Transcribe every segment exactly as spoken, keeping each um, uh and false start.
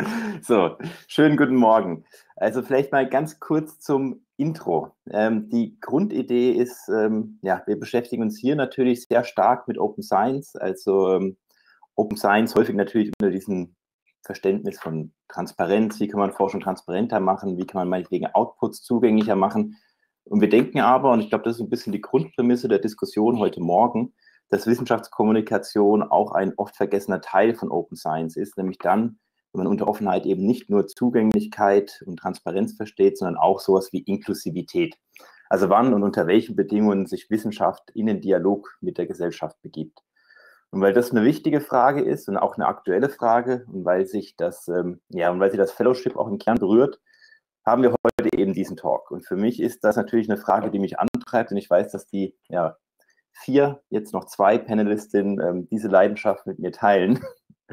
So, schönen guten Morgen. Also vielleicht mal ganz kurz zum Intro. Ähm, die Grundidee ist, ähm, ja, wir beschäftigen uns hier natürlich sehr stark mit Open Science. Also ähm, Open Science häufig natürlich unter diesem Verständnis von Transparenz. Wie kann man Forschung transparenter machen? Wie kann man meinetwegen Outputs zugänglicher machen? Und wir denken aber, und ich glaube, das ist ein bisschen die Grundprämisse der Diskussion heute Morgen, dass Wissenschaftskommunikation auch ein oft vergessener Teil von Open Science ist, nämlich dann, wenn man unter Offenheit eben nicht nur Zugänglichkeit und Transparenz versteht, sondern auch sowas wie Inklusivität. Also wann und unter welchen Bedingungen sich Wissenschaft in den Dialog mit der Gesellschaft begibt. Und weil das eine wichtige Frage ist und auch eine aktuelle Frage und weil sich das, ähm, ja, und weil sie das Fellowship auch im Kern berührt, haben wir heute eben diesen Talk. Und für mich ist das natürlich eine Frage, die mich antreibt und ich weiß, dass die, ja, vier, jetzt noch zwei Panelistinnen ähm, diese Leidenschaft mit mir teilen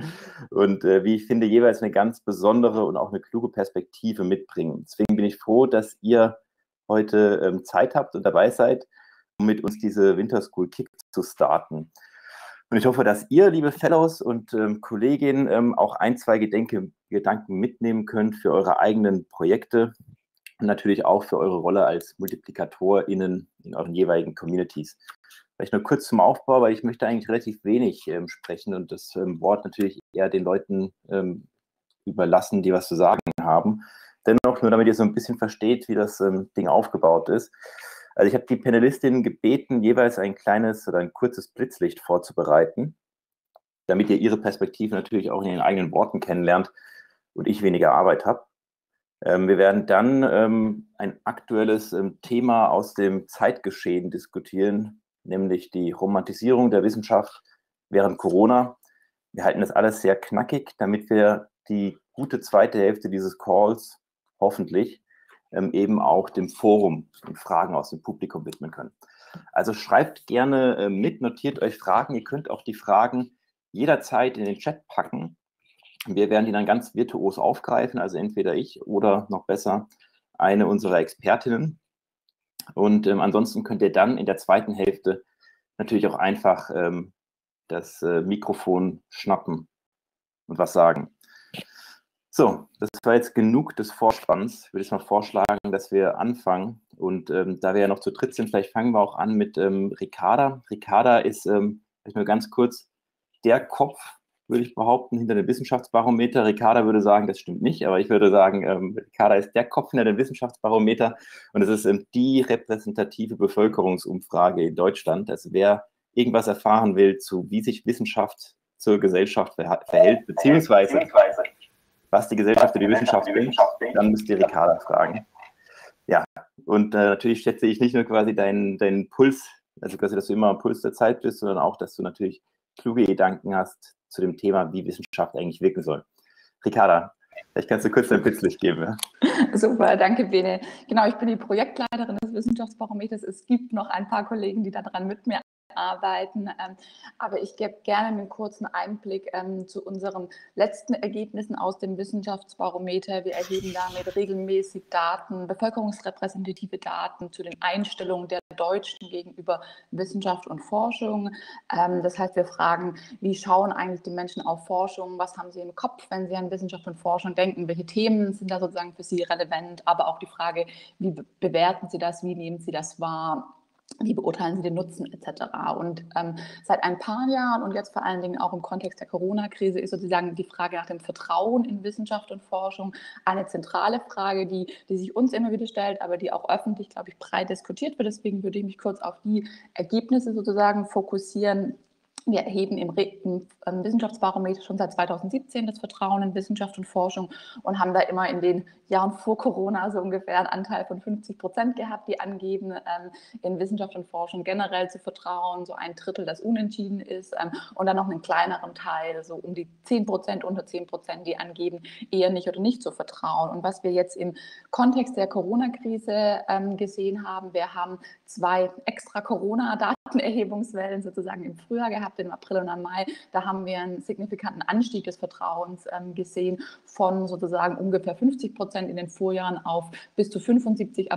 und äh, wie ich finde, jeweils eine ganz besondere und auch eine kluge Perspektive mitbringen. Deswegen bin ich froh, dass ihr heute ähm, Zeit habt und dabei seid, um mit uns diese Winter School Kick zu starten. Und ich hoffe, dass ihr, liebe Fellows und ähm, Kolleginnen, ähm, auch ein, zwei Gedenke, Gedanken mitnehmen könnt für eure eigenen Projekte und natürlich auch für eure Rolle als MultiplikatorInnen in euren jeweiligen Communities. Vielleicht nur kurz zum Aufbau, weil ich möchte eigentlich relativ wenig ähm, sprechen und das ähm, Wort natürlich eher den Leuten ähm, überlassen, die was zu sagen haben. Dennoch, nur damit ihr so ein bisschen versteht, wie das ähm, Ding aufgebaut ist. Also ich habe die Panelistinnen gebeten, jeweils ein kleines oder ein kurzes Blitzlicht vorzubereiten, damit ihr ihre Perspektive natürlich auch in ihren eigenen Worten kennenlernt und ich weniger Arbeit habe. Ähm, wir werden dann ähm, ein aktuelles ähm, Thema aus dem Zeitgeschehen diskutieren, nämlich die Romantisierung der Wissenschaft während Corona. Wir halten das alles sehr knackig, damit wir die gute zweite Hälfte dieses Calls hoffentlich ähm, eben auch dem Forum und Fragen aus dem Publikum widmen können. Also schreibt gerne äh, mit, notiert euch Fragen. Ihr könnt auch die Fragen jederzeit in den Chat packen. Wir werden die dann ganz virtuos aufgreifen, also entweder ich oder noch besser eine unserer Expertinnen. Und ähm, ansonsten könnt ihr dann in der zweiten Hälfte natürlich auch einfach ähm, das äh, Mikrofon schnappen und was sagen. So, das war jetzt genug des Vorspanns. Würde ich mal vorschlagen, dass wir anfangen. Und ähm, da wir ja noch zu dritt sind, vielleicht fangen wir auch an mit ähm, Ricarda. Ricarda ist, ähm, vielleicht nur ganz kurz, der Kopf, würde ich behaupten, hinter dem Wissenschaftsbarometer. Ricarda würde sagen, das stimmt nicht, aber ich würde sagen, ähm, Ricarda ist der Kopf hinter dem Wissenschaftsbarometer und es ist ähm, die repräsentative Bevölkerungsumfrage in Deutschland. Also wer irgendwas erfahren will, zu wie sich Wissenschaft zur Gesellschaft verha- verhält, beziehungsweise was die Gesellschaft oder die Wissenschaft denkt, dann müsst ihr Ricarda fragen. Ja, und äh, natürlich schätze ich nicht nur quasi deinen, deinen Puls, also quasi, dass du immer am Puls der Zeit bist, sondern auch, dass du natürlich kluge Gedanken hast zu dem Thema, wie Wissenschaft eigentlich wirken soll. Ricarda, vielleicht kannst du kurz dein Blitzlicht geben. Ja? Super, danke Bene. Genau, ich bin die Projektleiterin des Wissenschaftsbarometers. Es gibt noch ein paar Kollegen, die daran mit mir arbeiten, ähm, aber ich gebe gerne einen kurzen Einblick ähm, zu unseren letzten Ergebnissen aus dem Wissenschaftsbarometer. Wir erheben damit regelmäßig Daten, bevölkerungsrepräsentative Daten zu den Einstellungen der Deutschen gegenüber Wissenschaft und Forschung. Ähm, das heißt, wir fragen, wie schauen eigentlich die Menschen auf Forschung, was haben sie im Kopf, wenn sie an Wissenschaft und Forschung denken, welche Themen sind da sozusagen für sie relevant, aber auch die Frage, wie bewerten sie das, wie nehmen sie das wahr, wie beurteilen Sie den Nutzen et cetera. Und ähm, seit ein paar Jahren und jetzt vor allen Dingen auch im Kontext der Corona-Krise ist sozusagen die Frage nach dem Vertrauen in Wissenschaft und Forschung eine zentrale Frage, die, die sich uns immer wieder stellt, aber die auch öffentlich, glaube ich, breit diskutiert wird. Deswegen würde ich mich kurz auf die Ergebnisse sozusagen fokussieren. Wir erheben im, im Wissenschaftsbarometer schon seit zweitausendsiebzehn das Vertrauen in Wissenschaft und Forschung und haben da immer in den Jahren vor Corona so ungefähr einen Anteil von fünfzig Prozent gehabt, die angeben, ähm, in Wissenschaft und Forschung generell zu vertrauen, so ein Drittel, das unentschieden ist ähm, und dann noch einen kleineren Teil, so um die zehn Prozent, unter zehn Prozent, die angeben, eher nicht oder nicht zu vertrauen. Und was wir jetzt im Kontext der Corona-Krise ähm, gesehen haben, wir haben zwei extra Corona-Datenerhebungswellen sozusagen im Frühjahr gehabt, im April und im Mai. Da haben wir einen signifikanten Anstieg des Vertrauens ähm, gesehen von sozusagen ungefähr fünfzig Prozent in den Vorjahren auf bis zu fünfundsiebzig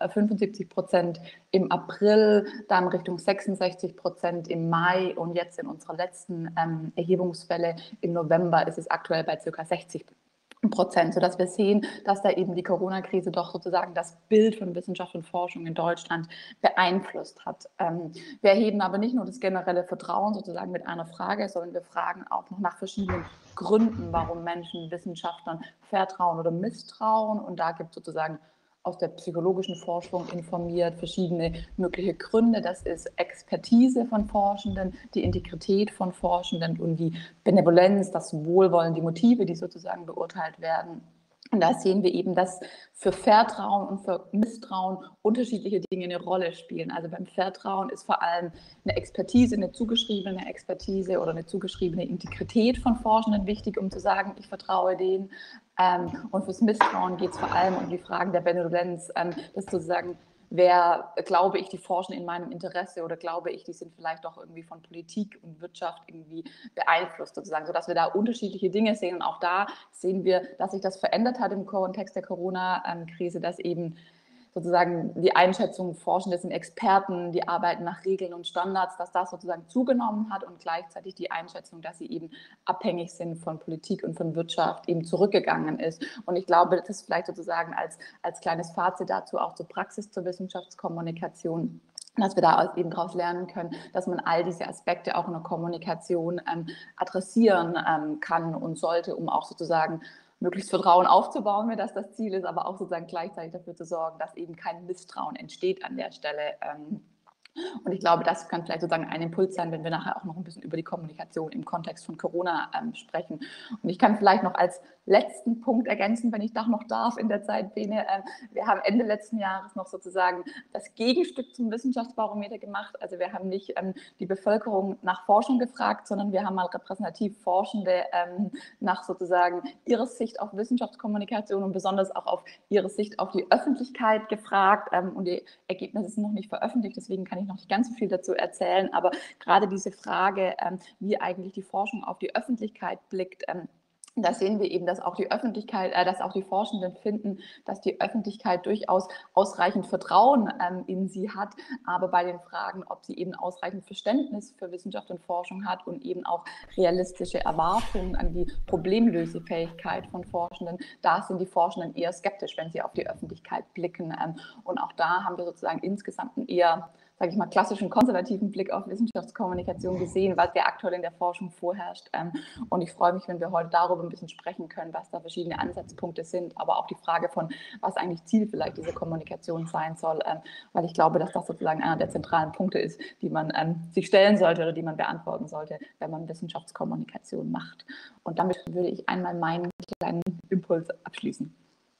Prozent im April, dann Richtung sechsundsechzig Prozent im Mai und jetzt in unserer letzten ähm, Erhebungswelle im November ist es aktuell bei ca. sechzig Prozent, sodass wir sehen, dass da eben die Corona-Krise doch sozusagen das Bild von Wissenschaft und Forschung in Deutschland beeinflusst hat. Ähm, wir erheben aber nicht nur das generelle Vertrauen sozusagen mit einer Frage, sondern wir fragen auch noch nach verschiedenen Gründen, warum Menschen Wissenschaftlern vertrauen oder misstrauen. Und da gibt es sozusagen aus der psychologischen Forschung informiert, verschiedene mögliche Gründe. Das ist Expertise von Forschenden, die Integrität von Forschenden und die Benevolenz, das Wohlwollen, die Motive, die sozusagen beurteilt werden. Und da sehen wir eben, dass für Vertrauen und für Misstrauen unterschiedliche Dinge eine Rolle spielen. Also beim Vertrauen ist vor allem eine Expertise, eine zugeschriebene Expertise oder eine zugeschriebene Integrität von Forschenden wichtig, um zu sagen, ich vertraue denen. Und fürs Misstrauen geht es vor allem um die Fragen der Benevolenz, das sozusagen, wer glaube ich, die forschen in meinem Interesse oder glaube ich, die sind vielleicht doch irgendwie von Politik und Wirtschaft irgendwie beeinflusst sozusagen, sodass wir da unterschiedliche Dinge sehen. Und auch da sehen wir, dass sich das verändert hat im Kontext der Corona-Krise, dass eben sozusagen die Einschätzung Forschende sind Experten, die arbeiten nach Regeln und Standards, dass das sozusagen zugenommen hat und gleichzeitig die Einschätzung, dass sie eben abhängig sind von Politik und von Wirtschaft, eben zurückgegangen ist. Und ich glaube, das ist vielleicht sozusagen als, als kleines Fazit dazu auch zur Praxis zur Wissenschaftskommunikation, dass wir da eben daraus lernen können, dass man all diese Aspekte auch in der Kommunikation ähm, adressieren ähm, kann und sollte, um auch sozusagen möglichst Vertrauen aufzubauen, wenn das das Ziel ist, aber auch sozusagen gleichzeitig dafür zu sorgen, dass eben kein Misstrauen entsteht an der Stelle. Und ich glaube, das kann vielleicht sozusagen ein Impuls sein, wenn wir nachher auch noch ein bisschen über die Kommunikation im Kontext von Corona ähm, sprechen. Und ich kann vielleicht noch als letzten Punkt ergänzen, wenn ich doch noch darf in der Zeit, Bene. Äh, wir haben Ende letzten Jahres noch sozusagen das Gegenstück zum Wissenschaftsbarometer gemacht. Also wir haben nicht ähm, die Bevölkerung nach Forschung gefragt, sondern wir haben mal repräsentativ Forschende ähm, nach sozusagen ihrer Sicht auf Wissenschaftskommunikation und besonders auch auf ihre Sicht auf die Öffentlichkeit gefragt. Ähm, und die Ergebnisse sind noch nicht veröffentlicht, deswegen kann ich noch nicht ganz so viel dazu erzählen, aber gerade diese Frage, ähm, wie eigentlich die Forschung auf die Öffentlichkeit blickt, ähm, da sehen wir eben, dass auch die Öffentlichkeit, äh, dass auch die Forschenden finden, dass die Öffentlichkeit durchaus ausreichend Vertrauen ähm, in sie hat, aber bei den Fragen, ob sie eben ausreichend Verständnis für Wissenschaft und Forschung hat und eben auch realistische Erwartungen an die Problemlösefähigkeit von Forschenden, da sind die Forschenden eher skeptisch, wenn sie auf die Öffentlichkeit blicken. Ähm, und auch da haben wir sozusagen insgesamt einen eher, sage ich mal, klassischen konservativen Blick auf Wissenschaftskommunikation gesehen, was der aktuell in der Forschung vorherrscht. Und ich freue mich, wenn wir heute darüber ein bisschen sprechen können, was da verschiedene Ansatzpunkte sind, aber auch die Frage von, was eigentlich Ziel vielleicht dieser Kommunikation sein soll, weil ich glaube, dass das sozusagen einer der zentralen Punkte ist, die man sich stellen sollte oder die man beantworten sollte, wenn man Wissenschaftskommunikation macht. Und damit würde ich einmal meinen kleinen Impuls abschließen.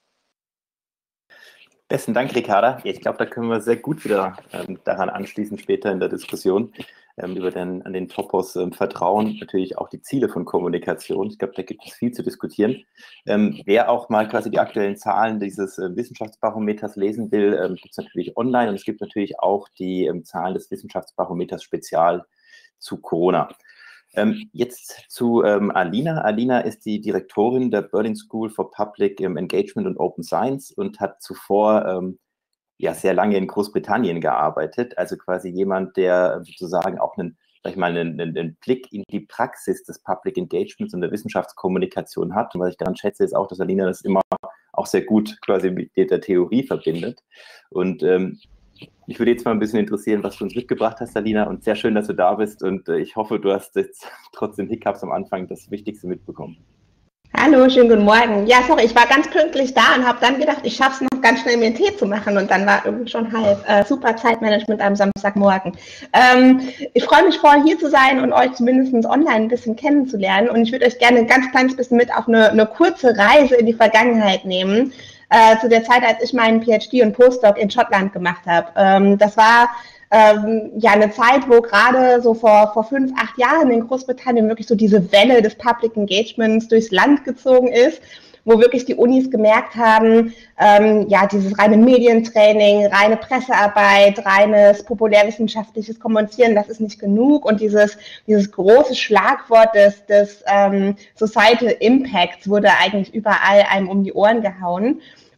Besten Dank, Ricarda. Ja, ich glaube, da können wir sehr gut wieder ähm, daran anschließen, später in der Diskussion ähm, über den, an den Topos ähm, Vertrauen, natürlich auch die Ziele von Kommunikation. Ich glaube, da gibt es viel zu diskutieren. Ähm, wer auch mal quasi die aktuellen Zahlen dieses äh, Wissenschaftsbarometers lesen will, ähm, gibt es natürlich online und es gibt natürlich auch die ähm, Zahlen des Wissenschaftsbarometers Spezial zu Corona. Ähm, jetzt zu ähm, Alina. Alina ist die Direktorin der Berlin School for Public ähm, Engagement und Open Science und hat zuvor ähm, ja sehr lange in Großbritannien gearbeitet. Also quasi jemand, der sozusagen auch einen, sag ich mal, einen, einen Blick in die Praxis des Public Engagements und der Wissenschaftskommunikation hat. Und was ich daran schätze, ist auch, dass Alina das immer auch sehr gut quasi mit der Theorie verbindet. Und ähm, mich würde jetzt mal ein bisschen interessieren, was du uns mitgebracht hast, Alina, und sehr schön, dass du da bist und äh, ich hoffe, du hast jetzt trotzdem Hiccups am Anfang das Wichtigste mitbekommen. Hallo, schönen guten Morgen. Ja, sorry, ich war ganz pünktlich da und habe dann gedacht, ich schaffe es noch ganz schnell, mir einen Tee zu machen und dann war irgendwie schon halb. Äh, super Zeitmanagement am Samstagmorgen. Ähm, ich freue mich voll, hier zu sein und euch zumindest online ein bisschen kennenzulernen und ich würde euch gerne ein ganz kleines bisschen mit auf eine, eine kurze Reise in die Vergangenheit nehmen. Äh, zu der Zeit, als ich meinen PhD und Postdoc in Schottland gemacht habe. Ähm, das war ähm, ja eine Zeit, wo gerade so vor, vor fünf, acht Jahren in Großbritannien wirklich so diese Welle des Public Engagements durchs Land gezogen ist, wo wirklich die Unis gemerkt haben, ähm, ja, dieses reine Medientraining, reine Pressearbeit, reines populärwissenschaftliches Kommunizieren, das ist nicht genug und dieses, dieses große Schlagwort des, des ähm, Societal Impacts wurde eigentlich überall einem um die Ohren gehauen.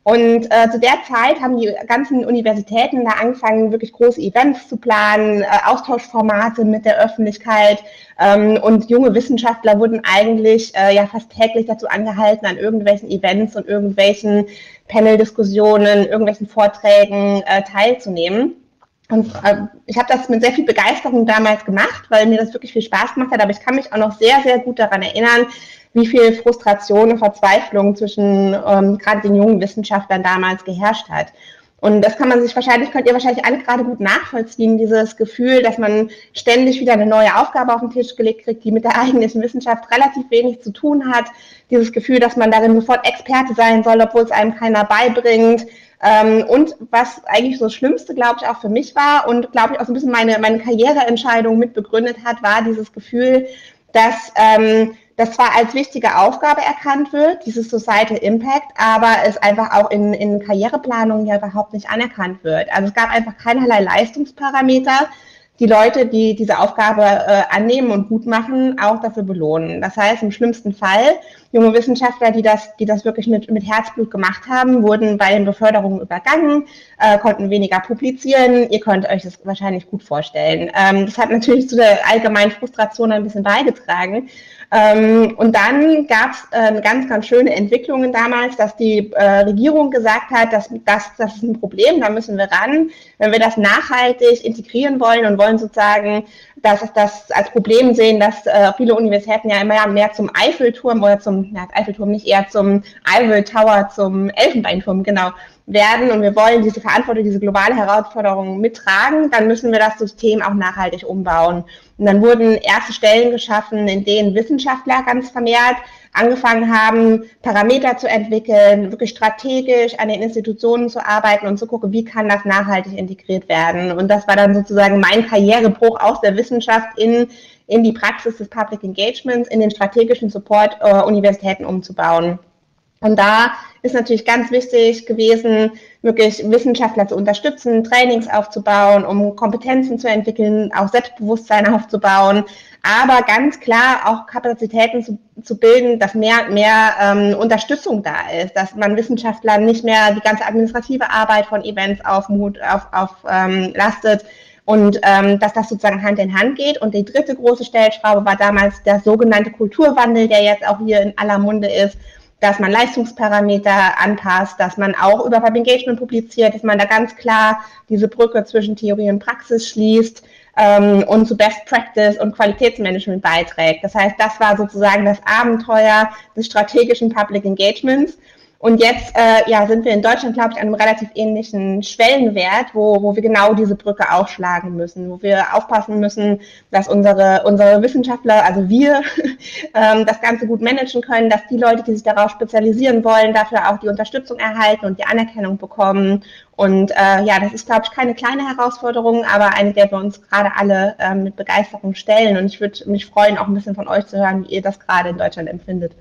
Und äh, zu der Zeit haben die ganzen Universitäten da angefangen, wirklich große Events zu planen, äh, Austauschformate mit der Öffentlichkeit. Ähm, und junge Wissenschaftler wurden eigentlich äh, ja fast täglich dazu angehalten, an irgendwelchen Events und irgendwelchen Panel-Diskussionen, irgendwelchen Vorträgen äh, teilzunehmen. Und äh, ich habe das mit sehr viel Begeisterung damals gemacht, weil mir das wirklich viel Spaß gemacht hat. Aber ich kann mich auch noch sehr, sehr gut daran erinnern, wie viel Frustration und Verzweiflung zwischen ähm, gerade den jungen Wissenschaftlern damals geherrscht hat. Und das kann man sich wahrscheinlich, könnt ihr wahrscheinlich alle gerade gut nachvollziehen, dieses Gefühl, dass man ständig wieder eine neue Aufgabe auf den Tisch gelegt kriegt, die mit der eigentlichen Wissenschaft relativ wenig zu tun hat. Dieses Gefühl, dass man darin sofort Experte sein soll, obwohl es einem keiner beibringt. Ähm, und was eigentlich so das Schlimmste, glaube ich, auch für mich war und, glaube ich, auch so ein bisschen meine, meine Karriereentscheidung mit begründet hat, war dieses Gefühl, dass ähm, das zwar als wichtige Aufgabe erkannt wird, dieses Societal Impact, aber es einfach auch in, in Karriereplanung ja überhaupt nicht anerkannt wird. Also es gab einfach keinerlei Leistungsparameter, die Leute, die diese Aufgabe äh, annehmen und gut machen, auch dafür belohnen. Das heißt, im schlimmsten Fall, junge Wissenschaftler, die das, die das wirklich mit, mit Herzblut gemacht haben, wurden bei den Beförderungen übergangen, äh, konnten weniger publizieren. Ihr könnt euch das wahrscheinlich gut vorstellen. Ähm, das hat natürlich zu der allgemeinen Frustration ein bisschen beigetragen. Ähm, und dann gab es äh, ganz, ganz schöne Entwicklungen damals, dass die äh, Regierung gesagt hat, dass, dass das ist ein Problem, da müssen wir ran. Wenn wir das nachhaltig integrieren wollen und wollen sozusagen, dass es das als Problem sehen, dass äh, viele Universitäten ja immer mehr zum Eiffelturm oder zum, ja, Eiffelturm nicht, eher zum Eiffel Tower, zum Elfenbeinturm, genau, werden und wir wollen diese Verantwortung, diese globale Herausforderung mittragen, dann müssen wir das System auch nachhaltig umbauen. Und dann wurden erste Stellen geschaffen, in denen Wissenschaftler ganz vermehrt angefangen haben, Parameter zu entwickeln, wirklich strategisch an den Institutionen zu arbeiten und zu gucken, wie kann das nachhaltig integriert werden. Und das war dann sozusagen mein Karrierebruch aus der Wissenschaft in, in die Praxis des Public Engagements, in den strategischen Support äh, Universitäten umzubauen. Und da ist natürlich ganz wichtig gewesen, wirklich Wissenschaftler zu unterstützen, Trainings aufzubauen, um Kompetenzen zu entwickeln, auch Selbstbewusstsein aufzubauen, aber ganz klar auch Kapazitäten zu, zu bilden, dass mehr, mehr ähm, Unterstützung da ist, dass man Wissenschaftlern nicht mehr die ganze administrative Arbeit von Events aufmut, auf, auf, ähm, lastet, und ähm, dass das sozusagen Hand in Hand geht. Und die dritte große Stellschraube war damals der sogenannte Kulturwandel, der jetzt auch hier in aller Munde ist, dass man Leistungsparameter anpasst, dass man auch über Public Engagement publiziert, dass man da ganz klar diese Brücke zwischen Theorie und Praxis schließt ähm, und zu Best Practice und Qualitätsmanagement beiträgt. Das heißt, das war sozusagen das Abenteuer des strategischen Public Engagements. Und jetzt äh, ja, sind wir in Deutschland, glaube ich, an einem relativ ähnlichen Schwellenwert, wo, wo wir genau diese Brücke aufschlagen müssen, wo wir aufpassen müssen, dass unsere, unsere Wissenschaftler, also wir, ähm, das Ganze gut managen können, dass die Leute, die sich darauf spezialisieren wollen, dafür auch die Unterstützung erhalten und die Anerkennung bekommen. Und äh, ja, das ist, glaube ich, keine kleine Herausforderung, aber eine, der wir uns gerade alle ähm, mit Begeisterung stellen. Und ich würde mich freuen, auch ein bisschen von euch zu hören, wie ihr das gerade in Deutschland empfindet.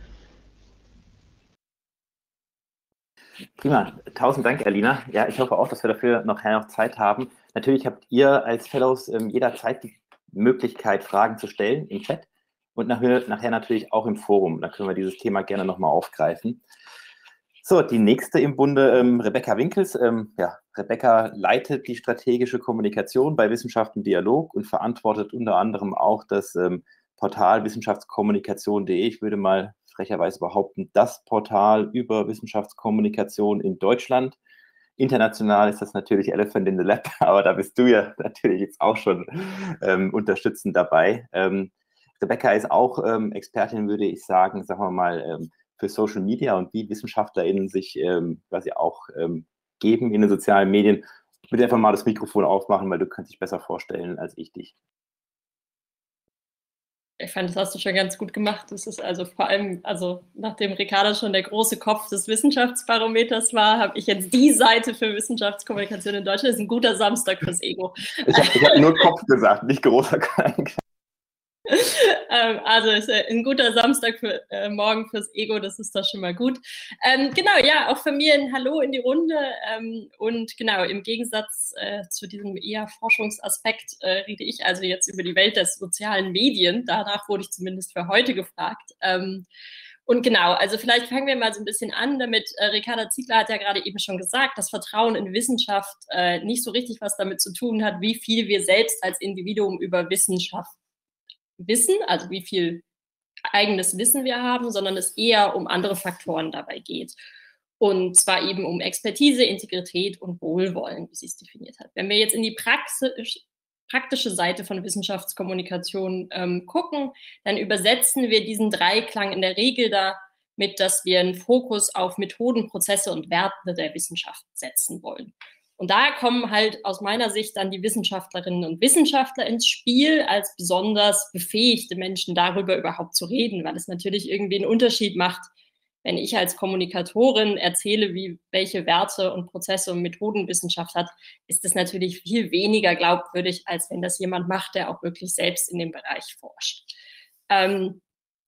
Prima, tausend Dank, Alina. Ja, ich hoffe auch, dass wir dafür noch, noch Zeit haben. Natürlich habt ihr als Fellows ähm, jederzeit die Möglichkeit, Fragen zu stellen im Chat und nachher, nachher natürlich auch im Forum. Da können wir dieses Thema gerne nochmal aufgreifen. So, die nächste im Bunde, ähm, Rebecca Winkels. Ähm, ja, Rebecca leitet die strategische Kommunikation bei Wissenschaft und Dialog und verantwortet unter anderem auch das ähm, Portal wissenschaftskommunikation punkt de. Ich würde mal frecherweise behaupten, das Portal über Wissenschaftskommunikation in Deutschland. International ist das natürlich Elephant in the Lab, aber da bist du ja natürlich jetzt auch schon ähm, unterstützend dabei. Ähm, Rebecca ist auch ähm, Expertin, würde ich sagen, sagen wir mal, ähm, für Social Media und wie WissenschaftlerInnen sich ähm, quasi auch ähm, geben in den sozialen Medien. Ich würde einfach mal das Mikrofon aufmachen, weil du kannst dich besser vorstellen als ich dich. Ich fand, das hast du schon ganz gut gemacht. Das ist also vor allem, also nachdem Ricarda schon der große Kopf des Wissenschaftsbarometers war, habe ich jetzt die Seite für Wissenschaftskommunikation in Deutschland. Das ist ein guter Samstag fürs Ego. Ich habe hab nur Kopf gesagt, nicht großer Klein. ähm, also ist ein guter Samstag für, äh, morgen fürs Ego, das ist doch schon mal gut. Ähm, genau, ja, auch von mir ein Hallo in die Runde ähm, und genau, im Gegensatz äh, zu diesem eher Forschungsaspekt äh, rede ich also jetzt über die Welt der sozialen Medien, danach wurde ich zumindest für heute gefragt. Ähm, Und genau, also vielleicht fangen wir mal so ein bisschen an damit. Äh, Ricarda Ziegler hat ja gerade eben schon gesagt, dass Vertrauen in Wissenschaft äh, nicht so richtig was damit zu tun hat, wie viel wir selbst als Individuum über Wissenschaft wissen, also wie viel eigenes Wissen wir haben, sondern es eher um andere Faktoren dabei geht. Und zwar eben um Expertise, Integrität und Wohlwollen, wie sie es definiert hat. Wenn wir jetzt in die Praxis, praktische Seite von Wissenschaftskommunikation ähm, gucken, dann übersetzen wir diesen Dreiklang in der Regel damit, dass wir einen Fokus auf Methoden, Prozesse und Werte der Wissenschaft setzen wollen. Und da kommen halt aus meiner Sicht dann die Wissenschaftlerinnen und Wissenschaftler ins Spiel als besonders befähigte Menschen, darüber überhaupt zu reden, weil es natürlich irgendwie einen Unterschied macht, wenn ich als Kommunikatorin erzähle, wie, welche Werte und Prozesse und Methoden Wissenschaft hat, ist das natürlich viel weniger glaubwürdig, als wenn das jemand macht, der auch wirklich selbst in dem Bereich forscht. Ähm,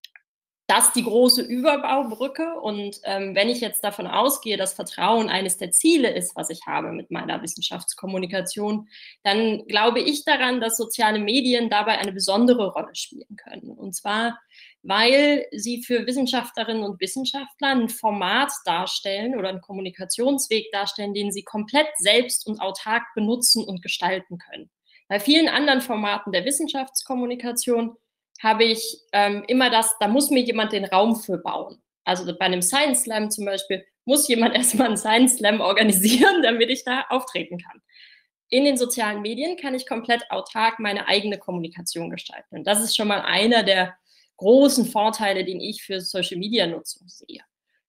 das ist die große Überbaubrücke. Und ähm, wenn ich jetzt davon ausgehe, dass Vertrauen eines der Ziele ist, was ich habe mit meiner Wissenschaftskommunikation, dann glaube ich daran, dass soziale Medien dabei eine besondere Rolle spielen können. Und zwar, weil sie für Wissenschaftlerinnen und Wissenschaftler ein Format darstellen oder einen Kommunikationsweg darstellen, den sie komplett selbst und autark benutzen und gestalten können. Bei vielen anderen Formaten der Wissenschaftskommunikation habe ich ähm, immer das, da muss mir jemand den Raum für bauen. Also bei einem Science Slam zum Beispiel muss jemand erstmal einen Science Slam organisieren, damit ich da auftreten kann. In den sozialen Medien kann ich komplett autark meine eigene Kommunikation gestalten. Und das ist schon mal einer der großen Vorteile, den ich für Social-Media-Nutzung sehe.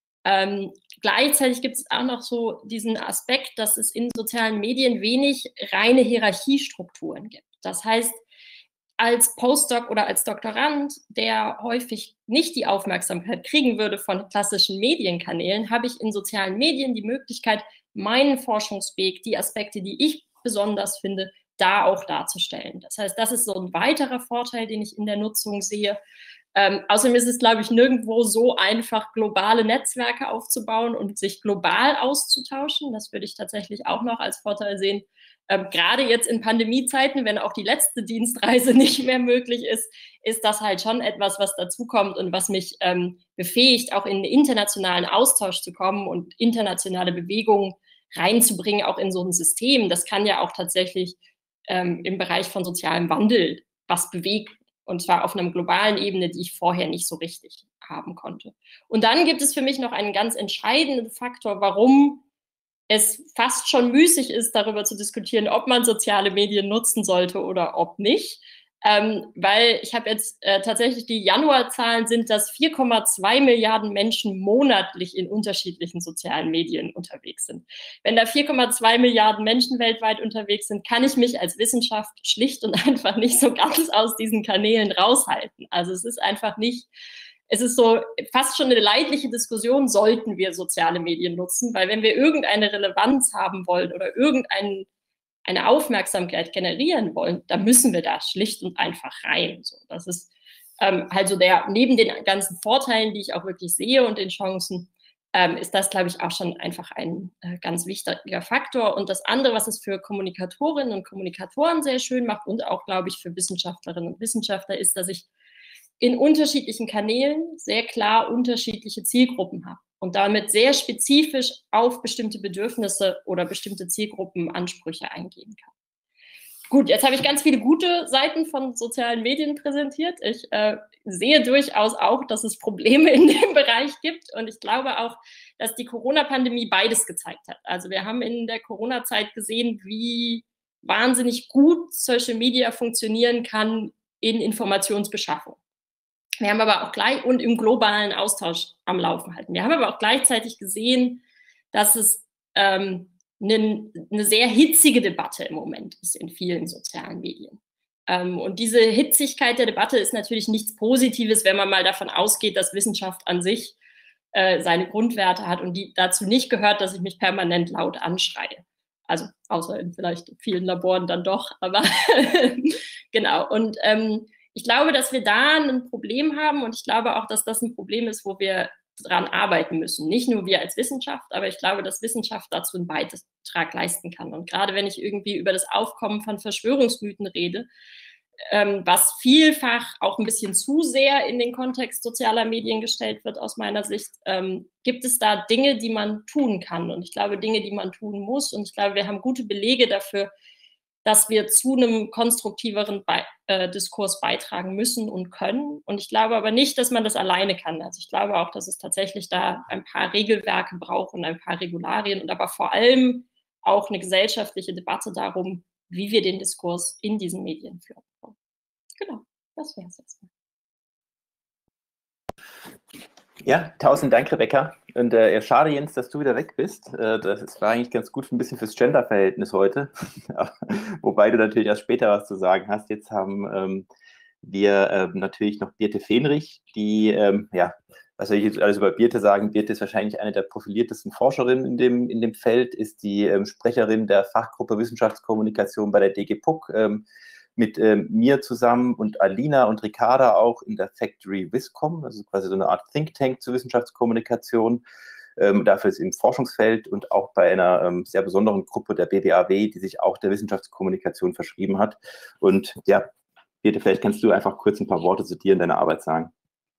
Ähm, gleichzeitig gibt es auch noch so diesen Aspekt, dass es in sozialen Medien wenig reine Hierarchiestrukturen gibt. Das heißt, als Postdoc oder als Doktorand, der häufig nicht die Aufmerksamkeit kriegen würde von klassischen Medienkanälen, habe ich in sozialen Medien die Möglichkeit, meinen Forschungsweg, die Aspekte, die ich besonders finde, da auch darzustellen. Das heißt, das ist so ein weiterer Vorteil, den ich in der Nutzung sehe. Ähm, außerdem ist es, glaube ich, nirgendwo so einfach, globale Netzwerke aufzubauen und sich global auszutauschen. Das würde ich tatsächlich auch noch als Vorteil sehen. Ähm, gerade jetzt in Pandemiezeiten, wenn auch die letzte Dienstreise nicht mehr möglich ist, ist das halt schon etwas, was dazukommt und was mich ähm, befähigt, auch in einen internationalen Austausch zu kommen und internationale Bewegungen reinzubringen, auch in so ein System. Das kann ja auch tatsächlich ähm, im Bereich von sozialem Wandel was bewegen. Und zwar auf einer globalen Ebene, die ich vorher nicht so richtig haben konnte. Und dann gibt es für mich noch einen ganz entscheidenden Faktor, warum es fast schon müßig ist, darüber zu diskutieren, ob man soziale Medien nutzen sollte oder ob nicht. Ähm, weil ich habe jetzt äh, tatsächlich, die Januarzahlen sind, dass vier Komma zwei Milliarden Menschen monatlich in unterschiedlichen sozialen Medien unterwegs sind. Wenn da vier Komma zwei Milliarden Menschen weltweit unterwegs sind, kann ich mich als Wissenschaft schlicht und einfach nicht so ganz aus diesen Kanälen raushalten. Also es ist einfach nicht, es ist so fast schon eine leidliche Diskussion, sollten wir soziale Medien nutzen, weil wenn wir irgendeine Relevanz haben wollen oder irgendeinen eine Aufmerksamkeit generieren wollen, dann müssen wir da schlicht und einfach rein. So, das ist ähm, halt so der, neben den ganzen Vorteilen, die ich auch wirklich sehe und den Chancen, ähm, ist das, glaube ich, auch schon einfach ein äh, ganz wichtiger Faktor. Und das andere, was es für Kommunikatorinnen und Kommunikatoren sehr schön macht und auch, glaube ich, für Wissenschaftlerinnen und Wissenschaftler, ist, dass ich in unterschiedlichen Kanälen sehr klar unterschiedliche Zielgruppen habe und damit sehr spezifisch auf bestimmte Bedürfnisse oder bestimmte Zielgruppenansprüche eingehen kann. Gut, jetzt habe ich ganz viele gute Seiten von sozialen Medien präsentiert. Ich äh, sehe durchaus auch, dass es Probleme in dem Bereich gibt und ich glaube auch, dass die Corona-Pandemie beides gezeigt hat. Also wir haben in der Corona-Zeit gesehen, wie wahnsinnig gut Social Media funktionieren kann in Informationsbeschaffung. Wir haben aber auch gleich und im globalen Austausch am Laufen halten. Wir haben aber auch gleichzeitig gesehen, dass es ähm, eine, eine sehr hitzige Debatte im Moment ist in vielen sozialen Medien. Ähm, und diese Hitzigkeit der Debatte ist natürlich nichts Positives, wenn man mal davon ausgeht, dass Wissenschaft an sich äh, seine Grundwerte hat und die dazu nicht gehört, dass ich mich permanent laut anschreie. Also außer in vielleicht vielen Laboren dann doch, aber genau. Und ähm, ich glaube, dass wir da ein Problem haben und ich glaube auch, dass das ein Problem ist, wo wir dran arbeiten müssen. Nicht nur wir als Wissenschaft, aber ich glaube, dass Wissenschaft dazu einen Beitrag leisten kann. Und gerade wenn ich irgendwie über das Aufkommen von Verschwörungsmythen rede, ähm, was vielfach auch ein bisschen zu sehr in den Kontext sozialer Medien gestellt wird, aus meiner Sicht, ähm, gibt es da Dinge, die man tun kann. Und ich glaube, Dinge, die man tun muss. Und ich glaube, wir haben gute Belege dafür, dass wir zu einem konstruktiveren Be äh, Diskurs beitragen müssen und können. Und ich glaube aber nicht, dass man das alleine kann. Also ich glaube auch, dass es tatsächlich da ein paar Regelwerke braucht und ein paar Regularien und aber vor allem auch eine gesellschaftliche Debatte darum, wie wir den Diskurs in diesen Medien führen. Genau, das wäre es jetzt mal. Ja, tausend Dank, Rebecca. Und äh, schade, Jens, dass du wieder weg bist. Äh, das war eigentlich ganz gut ein bisschen fürs Gender-Verhältnis heute. Wobei du natürlich erst später was zu sagen hast. Jetzt haben ähm, wir ähm, natürlich noch Birte Fenrich, die, ähm, ja, was soll ich jetzt alles über Birte sagen? Birte ist wahrscheinlich eine der profiliertesten Forscherinnen in dem, in dem Feld, ist die ähm, Sprecherin der Fachgruppe Wissenschaftskommunikation bei der D G P U C. Ähm, mit ähm, mir zusammen und Alina und Ricarda auch in der Factory Wiscom, also quasi so eine Art Think Tank zur Wissenschaftskommunikation. Ähm, dafür ist im Forschungsfeld und auch bei einer ähm, sehr besonderen Gruppe der B B A W, die sich auch der Wissenschaftskommunikation verschrieben hat. Und ja, Birte, vielleicht kannst du einfach kurz ein paar Worte zu dir und deiner Arbeit sagen.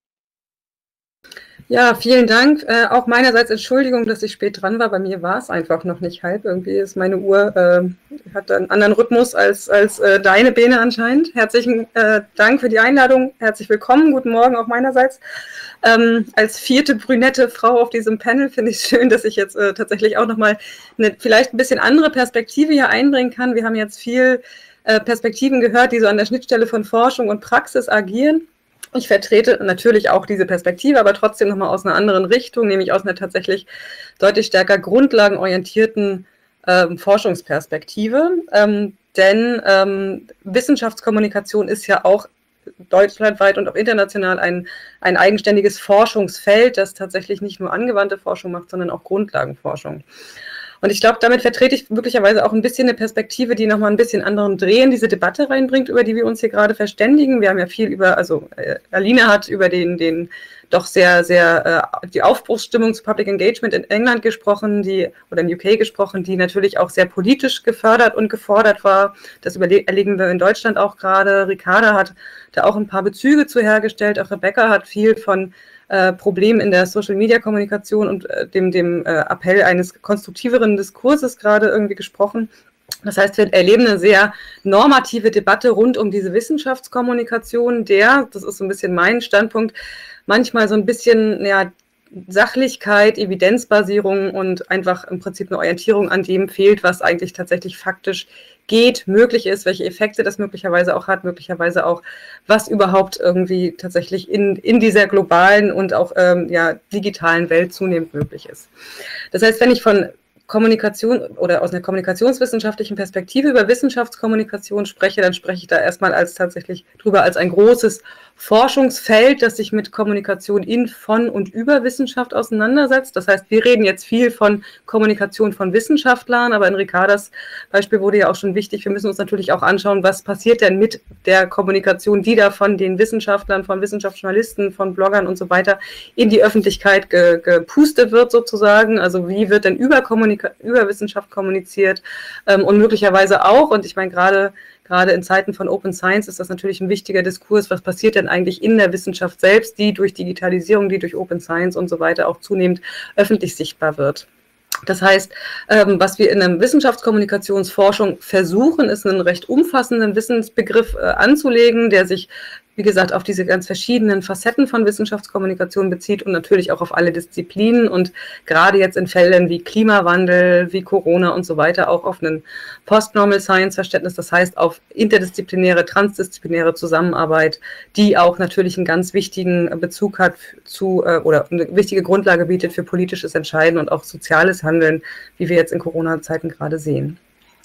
Ja, vielen Dank. Äh, auch meinerseits Entschuldigung, dass ich spät dran war. Bei mir war es einfach noch nicht halb. Irgendwie ist meine Uhr, äh, hat einen anderen Rhythmus als, als äh, deine, Bene anscheinend. Herzlichen äh, Dank für die Einladung. Herzlich willkommen. Guten Morgen auch meinerseits. Ähm, als vierte brünette Frau auf diesem Panel finde ich es schön, dass ich jetzt äh, tatsächlich auch nochmal eine vielleicht ein bisschen andere Perspektive hier einbringen kann. Wir haben jetzt viel äh, Perspektiven gehört, die so an der Schnittstelle von Forschung und Praxis agieren. Ich vertrete natürlich auch diese Perspektive, aber trotzdem nochmal aus einer anderen Richtung, nämlich aus einer tatsächlich deutlich stärker grundlagenorientierten ähm, Forschungsperspektive. Ähm, denn ähm, Wissenschaftskommunikation ist ja auch deutschlandweit und auch international ein, ein eigenständiges Forschungsfeld, das tatsächlich nicht nur angewandte Forschung macht, sondern auch Grundlagenforschung. Und ich glaube, damit vertrete ich möglicherweise auch ein bisschen eine Perspektive, die nochmal ein bisschen anderen Dreh in diese Debatte reinbringt, über die wir uns hier gerade verständigen. Wir haben ja viel über, also äh, Alina hat über den, den doch sehr, sehr, äh, die Aufbruchsstimmung zu Public Engagement in England gesprochen, die, oder in U K gesprochen, die natürlich auch sehr politisch gefördert und gefordert war. Das erleben wir in Deutschland auch gerade. Ricarda hat da auch ein paar Bezüge zu hergestellt. Auch Rebecca hat viel von Problem in der Social-Media-Kommunikation und äh, dem, dem äh, Appell eines konstruktiveren Diskurses gerade irgendwie gesprochen. Das heißt, wir erleben eine sehr normative Debatte rund um diese Wissenschaftskommunikation, der, das ist so ein bisschen mein Standpunkt, manchmal so ein bisschen, ja, Sachlichkeit, Evidenzbasierung und einfach im Prinzip eine Orientierung an dem fehlt, was eigentlich tatsächlich faktisch geht, möglich ist, welche Effekte das möglicherweise auch hat, möglicherweise auch, was überhaupt irgendwie tatsächlich in, in dieser globalen und auch ähm, ja, digitalen Welt zunehmend möglich ist. Das heißt, wenn ich von Kommunikation oder aus einer kommunikationswissenschaftlichen Perspektive über Wissenschaftskommunikation spreche, dann spreche ich da erstmal als tatsächlich drüber als ein großes Forschungsfeld, das sich mit Kommunikation in, von und über Wissenschaft auseinandersetzt. Das heißt, wir reden jetzt viel von Kommunikation von Wissenschaftlern, aber in Ricardas Beispiel wurde ja auch schon wichtig, wir müssen uns natürlich auch anschauen, was passiert denn mit der Kommunikation, die da von den Wissenschaftlern, von Wissenschaftsjournalisten, von Bloggern und so weiter in die Öffentlichkeit ge, gepustet wird sozusagen. Also wie wird denn über, Kommunika über Wissenschaft kommuniziert ähm, und möglicherweise auch, und ich meine gerade Gerade in Zeiten von Open Science ist das natürlich ein wichtiger Diskurs. Was passiert denn eigentlich in der Wissenschaft selbst, die durch Digitalisierung, die durch Open Science und so weiter auch zunehmend öffentlich sichtbar wird? Das heißt, was wir in der Wissenschaftskommunikationsforschung versuchen, ist einen recht umfassenden Wissensbegriff anzulegen, der sich, wie gesagt, auf diese ganz verschiedenen Facetten von Wissenschaftskommunikation bezieht und natürlich auch auf alle Disziplinen und gerade jetzt in Fällen wie Klimawandel, wie Corona und so weiter auch auf einen Post-Normal Science-Verständnis, das heißt auf interdisziplinäre, transdisziplinäre Zusammenarbeit, die auch natürlich einen ganz wichtigen Bezug hat zu oder eine wichtige Grundlage bietet für politisches Entscheiden und auch soziales Handeln, wie wir jetzt in Corona-Zeiten gerade sehen.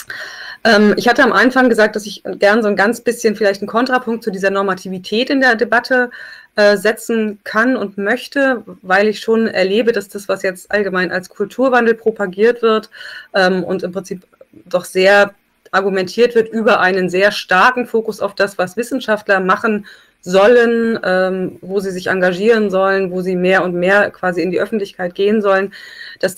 Ich hatte am Anfang gesagt, dass ich gern so ein ganz bisschen vielleicht einen Kontrapunkt zu dieser Normativität in der Debatte äh, setzen kann und möchte, weil ich schon erlebe, dass das, was jetzt allgemein als Kulturwandel propagiert wird ähm, und im Prinzip doch sehr argumentiert wird über einen sehr starken Fokus auf das, was Wissenschaftler machen sollen, ähm, wo sie sich engagieren sollen, wo sie mehr und mehr quasi in die Öffentlichkeit gehen sollen, dass das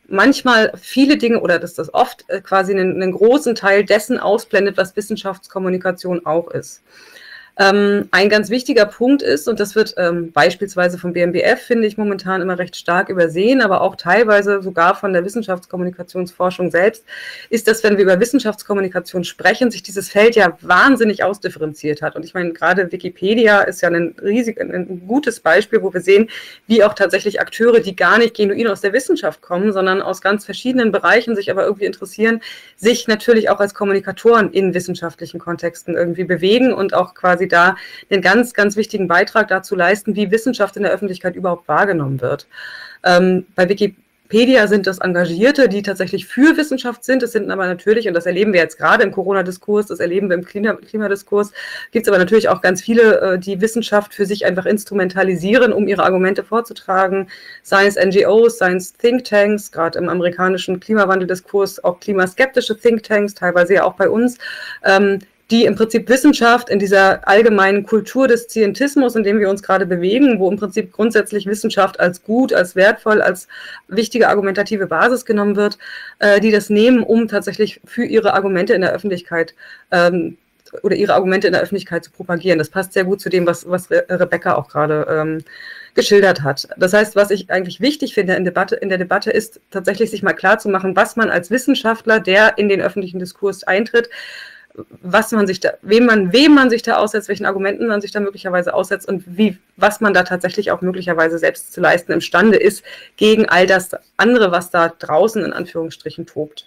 manchmal viele Dinge oder dass das oft äh, quasi einen, einen großen Teil dessen ausblendet, was Wissenschaftskommunikation auch ist. Ähm, ein ganz wichtiger Punkt ist, und das wird ähm, beispielsweise vom B M B F, finde ich, momentan immer recht stark übersehen, aber auch teilweise sogar von der Wissenschaftskommunikationsforschung selbst, ist, dass wenn wir über Wissenschaftskommunikation sprechen, sich dieses Feld ja wahnsinnig ausdifferenziert hat. Und ich meine, gerade Wikipedia ist ja ein riesig, ein gutes Beispiel, wo wir sehen, wie auch tatsächlich Akteure, die gar nicht genuin aus der Wissenschaft kommen, sondern aus ganz verschiedenen Bereichen sich aber irgendwie interessieren, sich natürlich auch als Kommunikatoren in wissenschaftlichen Kontexten irgendwie bewegen und auch quasi da einen ganz, ganz wichtigen Beitrag dazu leisten, wie Wissenschaft in der Öffentlichkeit überhaupt wahrgenommen wird. Ähm, bei Wikipedia sind das Engagierte, die tatsächlich für Wissenschaft sind. Es sind aber natürlich, und das erleben wir jetzt gerade im Corona-Diskurs, das erleben wir im Klima Klimadiskurs, gibt es aber natürlich auch ganz viele, die Wissenschaft für sich einfach instrumentalisieren, um ihre Argumente vorzutragen. Science-N G Os, Science-Thinktanks, gerade im amerikanischen Klimawandeldiskurs auch klimaskeptische Thinktanks, teilweise ja auch bei uns, ähm, die im Prinzip Wissenschaft in dieser allgemeinen Kultur des Scientismus, in dem wir uns gerade bewegen, wo im Prinzip grundsätzlich Wissenschaft als gut, als wertvoll, als wichtige argumentative Basis genommen wird, äh, die das nehmen, um tatsächlich für ihre Argumente in der Öffentlichkeit ähm, oder ihre Argumente in der Öffentlichkeit zu propagieren. Das passt sehr gut zu dem, was, was Re Rebecca auch gerade ähm, geschildert hat. Das heißt, was ich eigentlich wichtig finde in, Debatte, in der Debatte ist, tatsächlich sich mal klarzumachen, was man als Wissenschaftler, der in den öffentlichen Diskurs eintritt, was man sich da, wem man, wem man sich da aussetzt, welchen Argumenten man sich da möglicherweise aussetzt und wie, was man da tatsächlich auch möglicherweise selbst zu leisten imstande ist, gegen all das andere, was da draußen in Anführungsstrichen tobt.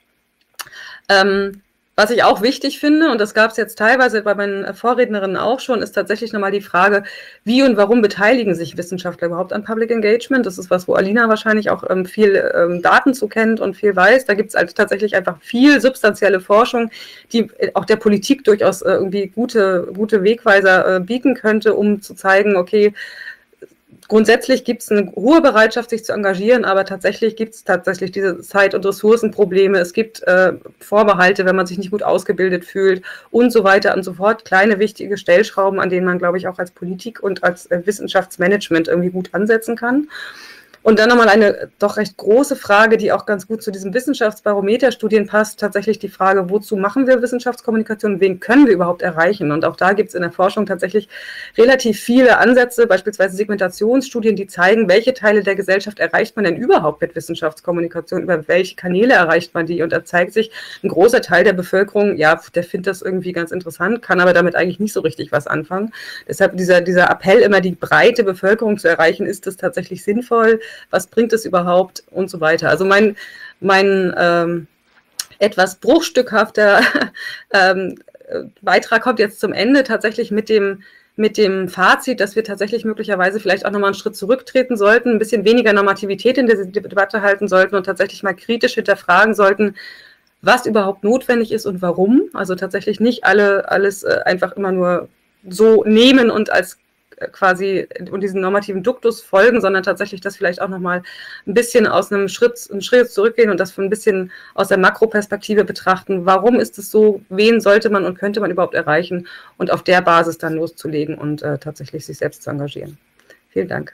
Ähm, Was ich auch wichtig finde, und das gab es jetzt teilweise bei meinen Vorrednerinnen auch schon, ist tatsächlich nochmal die Frage, wie und warum beteiligen sich Wissenschaftler überhaupt an Public Engagement? Das ist was, wo Alina wahrscheinlich auch ähm, viel ähm, Daten zu kennt und viel weiß. Da gibt es also tatsächlich einfach viel substanzielle Forschung, die auch der Politik durchaus äh, irgendwie gute, gute Wegweiser äh, bieten könnte, um zu zeigen, okay, grundsätzlich gibt es eine hohe Bereitschaft, sich zu engagieren, aber tatsächlich gibt es tatsächlich diese Zeit- und Ressourcenprobleme. Es gibt äh, Vorbehalte, wenn man sich nicht gut ausgebildet fühlt und so weiter und so fort. Kleine, wichtige Stellschrauben, an denen man, glaube ich, auch als Politik und als äh, Wissenschaftsmanagement irgendwie gut ansetzen kann. Und dann nochmal eine doch recht große Frage, die auch ganz gut zu diesen Wissenschaftsbarometerstudien passt, tatsächlich die Frage, wozu machen wir Wissenschaftskommunikation, wen können wir überhaupt erreichen? Und auch da gibt es in der Forschung tatsächlich relativ viele Ansätze, beispielsweise Segmentationsstudien, die zeigen, welche Teile der Gesellschaft erreicht man denn überhaupt mit Wissenschaftskommunikation, über welche Kanäle erreicht man die? Und da zeigt sich, ein großer Teil der Bevölkerung, ja, der findet das irgendwie ganz interessant, kann aber damit eigentlich nicht so richtig was anfangen. Deshalb dieser, dieser Appell, immer die breite Bevölkerung zu erreichen, ist das tatsächlich sinnvoll? Was bringt es überhaupt und so weiter. Also mein, mein ähm, etwas bruchstückhafter ähm, Beitrag kommt jetzt zum Ende, tatsächlich mit dem, mit dem Fazit, dass wir tatsächlich möglicherweise vielleicht auch nochmal einen Schritt zurücktreten sollten, ein bisschen weniger Normativität in der Debatte halten sollten und tatsächlich mal kritisch hinterfragen sollten, was überhaupt notwendig ist und warum. Also tatsächlich nicht alle alles äh, einfach immer nur so nehmen und als quasi und diesen normativen Duktus folgen, sondern tatsächlich das vielleicht auch nochmal ein bisschen aus einem Schritt, einen Schritt zurückgehen und das von ein bisschen aus der Makroperspektive betrachten. Warum ist es so? Wen sollte man und könnte man überhaupt erreichen? Und auf der Basis dann loszulegen und äh, tatsächlich sich selbst zu engagieren. Vielen Dank.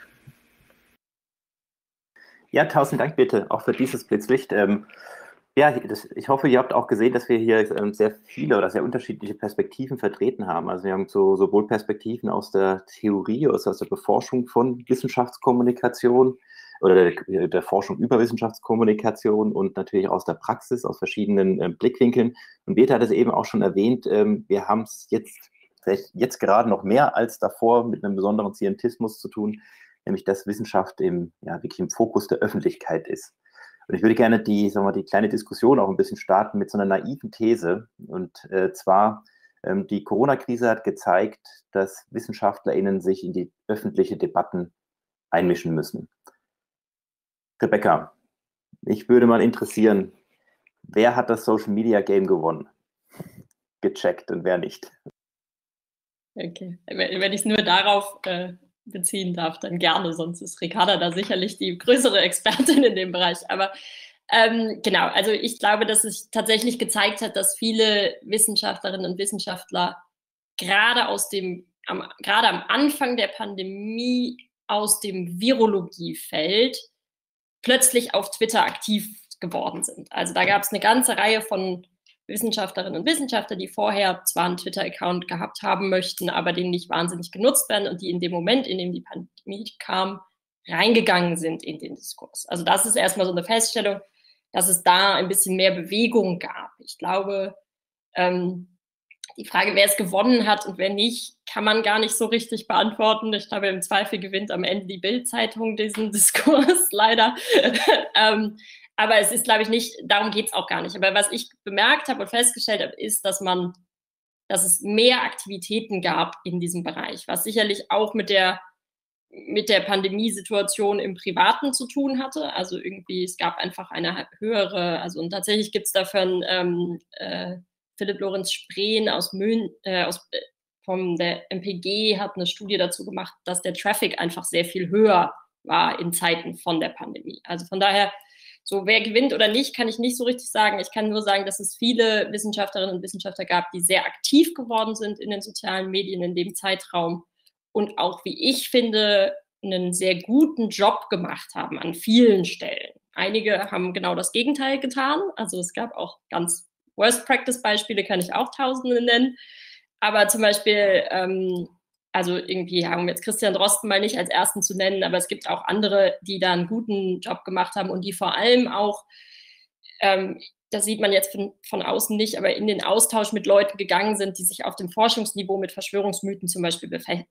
Ja, tausend Dank bitte auch für dieses Blitzlicht. Ähm, Ja, das, ich hoffe, ihr habt auch gesehen, dass wir hier ähm, sehr viele oder sehr unterschiedliche Perspektiven vertreten haben. Also wir haben so, sowohl Perspektiven aus der Theorie, also aus der Beforschung von Wissenschaftskommunikation oder der, der Forschung über Wissenschaftskommunikation und natürlich aus der Praxis, aus verschiedenen äh, Blickwinkeln. Und Beate hat es eben auch schon erwähnt, ähm, wir haben es jetzt, vielleicht jetzt gerade noch mehr als davor mit einem besonderen Scientismus zu tun, nämlich dass Wissenschaft im, ja, wirklich im Fokus der Öffentlichkeit ist. Und ich würde gerne die, sagen wir, die kleine Diskussion auch ein bisschen starten mit so einer naiven These. Und äh, zwar, ähm, die Corona-Krise hat gezeigt, dass WissenschaftlerInnen sich in die öffentliche Debatten einmischen müssen. Rebecca, mich würde mal interessieren, wer hat das Social-Media-Game gewonnen? Gecheckt und wer nicht? Okay, wenn ich es nur darauf äh, beziehen darf, dann gerne, sonst ist Ricarda da sicherlich die größere Expertin in dem Bereich. Aber ähm, genau, also ich glaube, dass es tatsächlich gezeigt hat, dass viele Wissenschaftlerinnen und Wissenschaftler gerade aus dem, am, gerade am Anfang der Pandemie aus dem Virologiefeld plötzlich auf Twitter aktiv geworden sind. Also da gab es eine ganze Reihe von Wissenschaftlerinnen und Wissenschaftlern, die vorher zwar einen Twitter-Account gehabt haben möchten, aber den nicht wahnsinnig genutzt werden und die in dem Moment, in dem die Pandemie kam, reingegangen sind in den Diskurs. Also das ist erstmal so eine Feststellung, dass es da ein bisschen mehr Bewegung gab. Ich glaube, ähm, die Frage, wer es gewonnen hat und wer nicht, kann man gar nicht so richtig beantworten. Ich glaube, im Zweifel gewinnt am Ende die Bild-Zeitung diesen Diskurs, leider. ähm, aber es ist, glaube ich, nicht, darum geht es auch gar nicht. Aber was ich bemerkt habe und festgestellt habe, ist, dass man, dass es mehr Aktivitäten gab in diesem Bereich, was sicherlich auch mit der mit der Pandemiesituation im Privaten zu tun hatte. Also irgendwie, es gab einfach eine höhere, also und tatsächlich gibt es dafür ähm, äh, Philipp Lorenz Spreen aus Mün, äh, aus, äh, vom der M P G hat eine Studie dazu gemacht, dass der Traffic einfach sehr viel höher war in Zeiten von der Pandemie. Also von daher, so wer gewinnt oder nicht, kann ich nicht so richtig sagen. Ich kann nur sagen, dass es viele Wissenschaftlerinnen und Wissenschaftler gab, die sehr aktiv geworden sind in den sozialen Medien in dem Zeitraum und auch, wie ich finde, einen sehr guten Job gemacht haben an vielen Stellen. Einige haben genau das Gegenteil getan. Also es gab auch ganz Worst-Practice-Beispiele, kann ich auch Tausende nennen. Aber zum Beispiel, ähm, also irgendwie haben wir jetzt Christian Drosten mal nicht als ersten zu nennen, aber es gibt auch andere, die da einen guten Job gemacht haben und die vor allem auch, ähm, das sieht man jetzt von, von außen nicht, aber in den Austausch mit Leuten gegangen sind, die sich auf dem Forschungsniveau mit Verschwörungsmythen zum Beispiel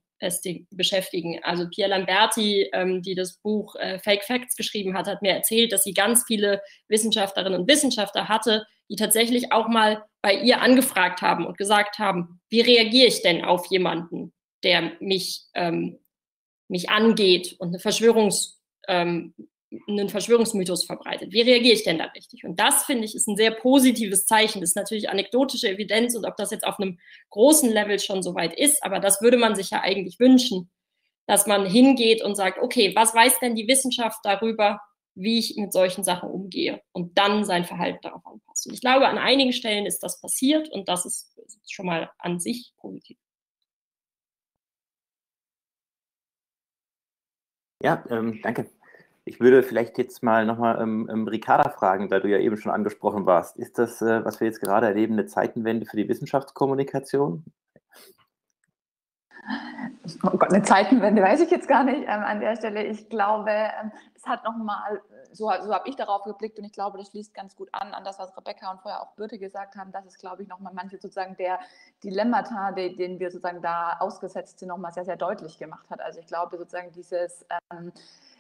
beschäftigen. Also Pierre Lamberti, ähm, die das Buch äh, Fake Facts geschrieben hat, hat mir erzählt, dass sie ganz viele Wissenschaftlerinnen und Wissenschaftler hatte, die tatsächlich auch mal bei ihr angefragt haben und gesagt haben, wie reagiere ich denn auf jemanden, der mich, ähm, mich angeht und eine Verschwörungs, ähm, einen Verschwörungsmythos verbreitet. Wie reagiere ich denn da richtig? Und das, finde ich, ist ein sehr positives Zeichen. Das ist natürlich anekdotische Evidenz und ob das jetzt auf einem großen Level schon so weit ist, aber das würde man sich ja eigentlich wünschen, dass man hingeht und sagt, okay, was weiß denn die Wissenschaft darüber, wie ich mit solchen Sachen umgehe und dann sein Verhalten darauf anpasst. Und ich glaube, an einigen Stellen ist das passiert und das ist schon mal an sich positiv. Ja, ähm, danke. Ich würde vielleicht jetzt mal nochmal ähm, ähm, Ricarda fragen, da du ja eben schon angesprochen warst. Ist das, äh, was wir jetzt gerade erleben, eine Zeitenwende für die Wissenschaftskommunikation? Oh Gott, eine Zeitenwende weiß ich jetzt gar nicht ähm, an der Stelle. Ich glaube, ähm, es hat nochmal, so, so habe ich darauf geblickt und ich glaube, das schließt ganz gut an, an das, was Rebecca und vorher auch Birte gesagt haben, dass es, glaube ich, nochmal manche sozusagen der Dilemmata, de, denen wir sozusagen da ausgesetzt sind, nochmal sehr, sehr deutlich gemacht hat. Also ich glaube sozusagen dieses... Ähm,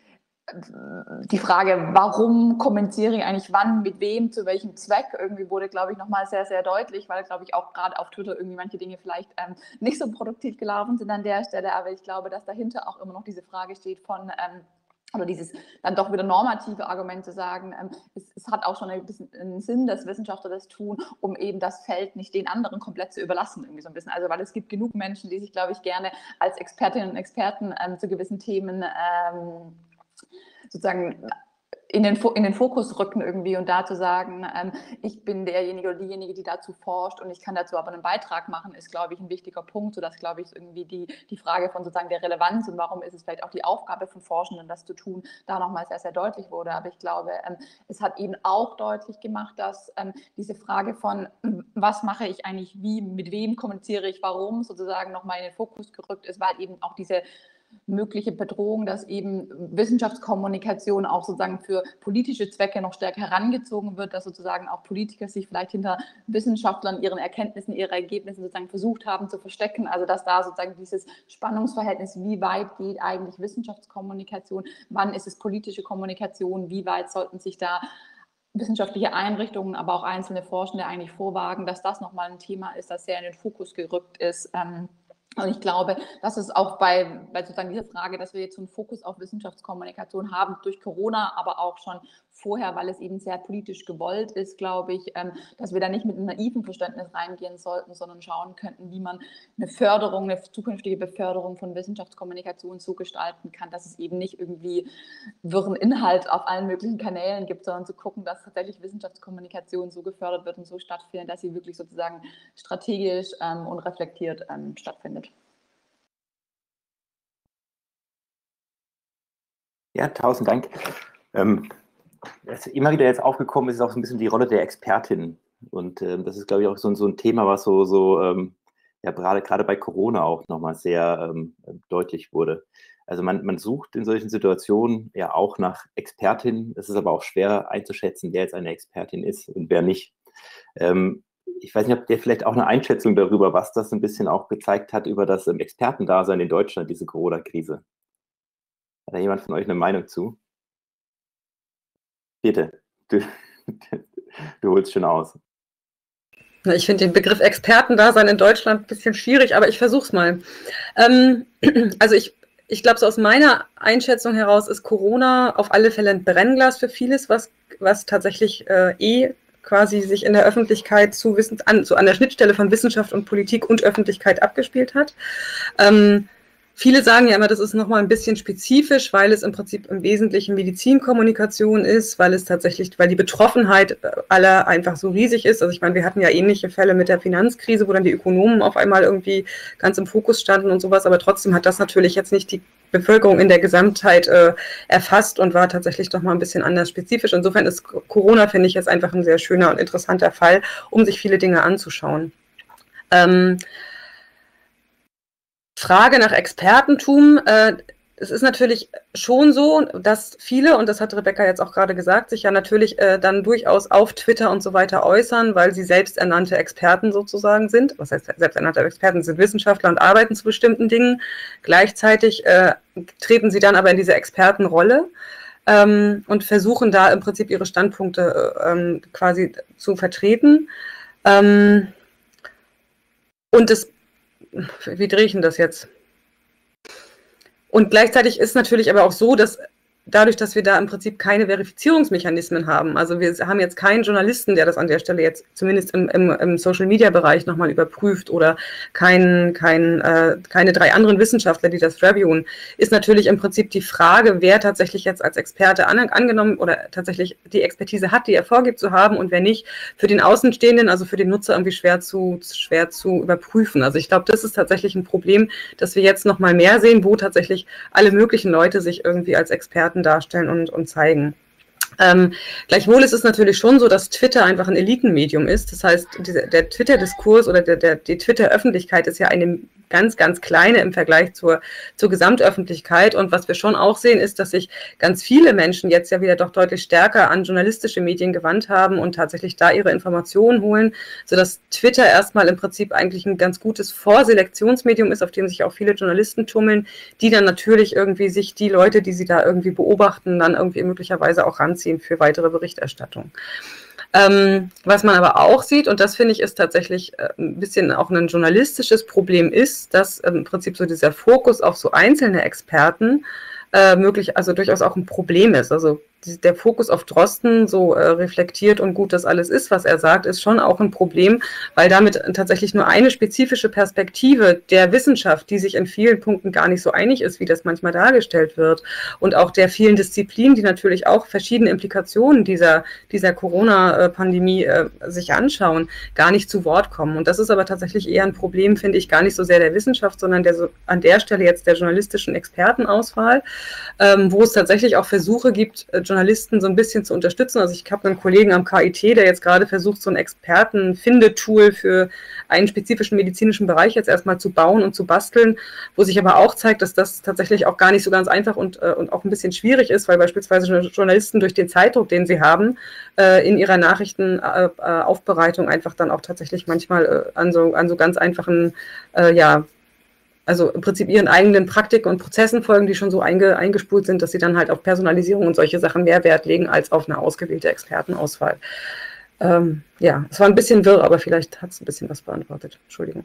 die Frage, warum kommuniziere ich eigentlich wann, mit wem, zu welchem Zweck, irgendwie wurde, glaube ich, nochmal sehr, sehr deutlich, weil, glaube ich, auch gerade auf Twitter irgendwie manche Dinge vielleicht ähm, nicht so produktiv gelaufen sind an der Stelle, aber ich glaube, dass dahinter auch immer noch diese Frage steht von, ähm, oder dieses dann doch wieder normative Argument zu sagen, ähm, es, es hat auch schon ein bisschen einen Sinn, dass Wissenschaftler das tun, um eben das Feld nicht den anderen komplett zu überlassen, irgendwie so ein bisschen. Also, weil es gibt genug Menschen, die sich, glaube ich, gerne als Expertinnen und Experten ähm, zu gewissen Themen ähm, sozusagen in den, in den Fokus rücken irgendwie und da zu sagen, ähm, ich bin derjenige oder diejenige, die dazu forscht und ich kann dazu aber einen Beitrag machen, ist, glaube ich, ein wichtiger Punkt, sodass, glaube ich, irgendwie die, die Frage von sozusagen der Relevanz und warum ist es vielleicht auch die Aufgabe von Forschenden, das zu tun, da nochmal sehr, sehr deutlich wurde. Aber ich glaube, ähm, es hat eben auch deutlich gemacht, dass ähm, diese Frage von, was mache ich eigentlich wie, mit wem kommuniziere ich, warum, sozusagen nochmal in den Fokus gerückt ist, weil eben auch diese mögliche Bedrohung, dass eben Wissenschaftskommunikation auch sozusagen für politische Zwecke noch stärker herangezogen wird, dass sozusagen auch Politiker sich vielleicht hinter Wissenschaftlern, ihren Erkenntnissen, ihre Ergebnisse sozusagen versucht haben zu verstecken. Also dass da sozusagen dieses Spannungsverhältnis, wie weit geht eigentlich Wissenschaftskommunikation, wann ist es politische Kommunikation, wie weit sollten sich da wissenschaftliche Einrichtungen, aber auch einzelne Forschende eigentlich vorwagen, dass das nochmal ein Thema ist, das sehr in den Fokus gerückt ist. Und ich glaube, dass es auch bei, bei sozusagen dieser Frage, dass wir jetzt so einen Fokus auf Wissenschaftskommunikation haben durch Corona, aber auch schon vorher, weil es eben sehr politisch gewollt ist, glaube ich, ähm, dass wir da nicht mit einem naiven Verständnis reingehen sollten, sondern schauen könnten, wie man eine Förderung, eine zukünftige Beförderung von Wissenschaftskommunikation so gestalten kann, dass es eben nicht irgendwie wirren Inhalt auf allen möglichen Kanälen gibt, sondern zu gucken, dass tatsächlich Wissenschaftskommunikation so gefördert wird und so stattfindet, dass sie wirklich sozusagen strategisch ähm, und reflektiert ähm, stattfindet. Ja, tausend Dank. Ähm, was immer wieder jetzt aufgekommen ist, ist auch so ein bisschen die Rolle der Expertin. Und ähm, das ist, glaube ich, auch so, so ein Thema, was so, so ähm, ja, gerade, gerade bei Corona auch nochmal sehr ähm, deutlich wurde. Also man, man sucht in solchen Situationen ja auch nach Expertinnen. Es ist aber auch schwer einzuschätzen, wer jetzt eine Expertin ist und wer nicht. Ähm, ich weiß nicht, ob der vielleicht auch eine Einschätzung darüber, was das ein bisschen auch gezeigt hat über das ähm, Expertendasein in Deutschland, diese Corona-Krise. Hat da jemand von euch eine Meinung zu? Bitte, du, du holst schon aus. Ich finde den Begriff Expertendasein in Deutschland ein bisschen schwierig, aber ich versuche es mal. Ähm, also ich, ich glaube, so aus meiner Einschätzung heraus ist Corona auf alle Fälle ein Brennglas für vieles, was, was tatsächlich äh, eh quasi sich in der Öffentlichkeit zu Wissens an, so an der Schnittstelle von Wissenschaft und Politik und Öffentlichkeit abgespielt hat. Ähm, Viele sagen ja immer, das ist nochmal ein bisschen spezifisch, weil es im Prinzip im Wesentlichen Medizinkommunikation ist, weil es tatsächlich, weil die Betroffenheit aller einfach so riesig ist. Also ich meine, wir hatten ja ähnliche Fälle mit der Finanzkrise, wo dann die Ökonomen auf einmal irgendwie ganz im Fokus standen und sowas, aber trotzdem hat das natürlich jetzt nicht die Bevölkerung in der Gesamtheit äh, erfasst und war tatsächlich doch mal ein bisschen anders spezifisch. Insofern ist Corona, finde ich, jetzt einfach ein sehr schöner und interessanter Fall, um sich viele Dinge anzuschauen. Ähm, Frage nach Expertentum. Äh, es ist natürlich schon so, dass viele, und das hat Rebecca jetzt auch gerade gesagt, sich ja natürlich äh, dann durchaus auf Twitter und so weiter äußern, weil sie selbsternannte Experten sozusagen sind. Was heißt selbsternannte Experten? Sind Wissenschaftler und arbeiten zu bestimmten Dingen. Gleichzeitig äh, treten sie dann aber in diese Expertenrolle ähm, und versuchen da im Prinzip ihre Standpunkte äh, quasi zu vertreten. Ähm, und das Wie drehe ich denn das jetzt? Und gleichzeitig ist natürlich aber auch so, dass dadurch, dass wir da im Prinzip keine Verifizierungsmechanismen haben, also wir haben jetzt keinen Journalisten, der das an der Stelle jetzt zumindest im, im, im Social-Media-Bereich nochmal überprüft oder kein, kein, äh, keine drei anderen Wissenschaftler, die das reviewen, ist natürlich im Prinzip die Frage, wer tatsächlich jetzt als Experte an, angenommen oder tatsächlich die Expertise hat, die er vorgibt zu haben und wer nicht, für den Außenstehenden, also für den Nutzer irgendwie schwer zu, schwer zu überprüfen. Also ich glaube, das ist tatsächlich ein Problem, dass wir jetzt nochmal mehr sehen, wo tatsächlich alle möglichen Leute sich irgendwie als Experten darstellen und, und zeigen. Ähm, gleichwohl ist es natürlich schon so, dass Twitter einfach ein Elitenmedium ist. Das heißt, diese, der Twitter-Diskurs oder der, der, die Twitter-Öffentlichkeit ist ja eine ganz, ganz kleine im Vergleich zur, zur Gesamtöffentlichkeit. Und was wir schon auch sehen, ist, dass sich ganz viele Menschen jetzt ja wieder doch deutlich stärker an journalistische Medien gewandt haben und tatsächlich da ihre Informationen holen, sodass Twitter erstmal im Prinzip eigentlich ein ganz gutes Vorselektionsmedium ist, auf dem sich auch viele Journalisten tummeln, die dann natürlich irgendwie sich die Leute, die sie da irgendwie beobachten, dann irgendwie möglicherweise auch ranziehen für weitere Berichterstattung. Ähm, was man aber auch sieht, und das finde ich ist tatsächlich äh, ein bisschen auch ein journalistisches Problem ist, dass äh, im Prinzip so dieser Fokus auf so einzelne Experten äh, möglich, also durchaus auch ein Problem ist. Also die, der Fokus auf Drosten, so äh, reflektiert und gut das alles ist, was er sagt, ist schon auch ein Problem, weil damit tatsächlich nur eine spezifische Perspektive der Wissenschaft, die sich in vielen Punkten gar nicht so einig ist, wie das manchmal dargestellt wird, und auch der vielen Disziplinen, die natürlich auch verschiedene Implikationen dieser, dieser Corona-Pandemie äh, sich anschauen, gar nicht zu Wort kommen. Und das ist aber tatsächlich eher ein Problem, finde ich, gar nicht so sehr der Wissenschaft, sondern der, so, an der Stelle jetzt der journalistischen Expertenauswahl, ähm, wo es tatsächlich auch Versuche gibt, äh, Journalisten so ein bisschen zu unterstützen. Also ich habe einen Kollegen am K I T, der jetzt gerade versucht, so ein Expertenfindetool für einen spezifischen medizinischen Bereich jetzt erstmal zu bauen und zu basteln, wo sich aber auch zeigt, dass das tatsächlich auch gar nicht so ganz einfach und, äh, und auch ein bisschen schwierig ist, weil beispielsweise Journalisten durch den Zeitdruck, den sie haben, äh, in ihrer Nachrichtenaufbereitung äh, einfach dann auch tatsächlich manchmal äh, an, so, an so ganz einfachen, äh, ja, also im Prinzip ihren eigenen Praktiken und Prozessen folgen, die schon so einge, eingespult sind, dass sie dann halt auf Personalisierung und solche Sachen mehr Wert legen als auf eine ausgewählte Expertenauswahl. Ähm, ja, es war ein bisschen wirr, aber vielleicht hat es ein bisschen was beantwortet. Entschuldigung.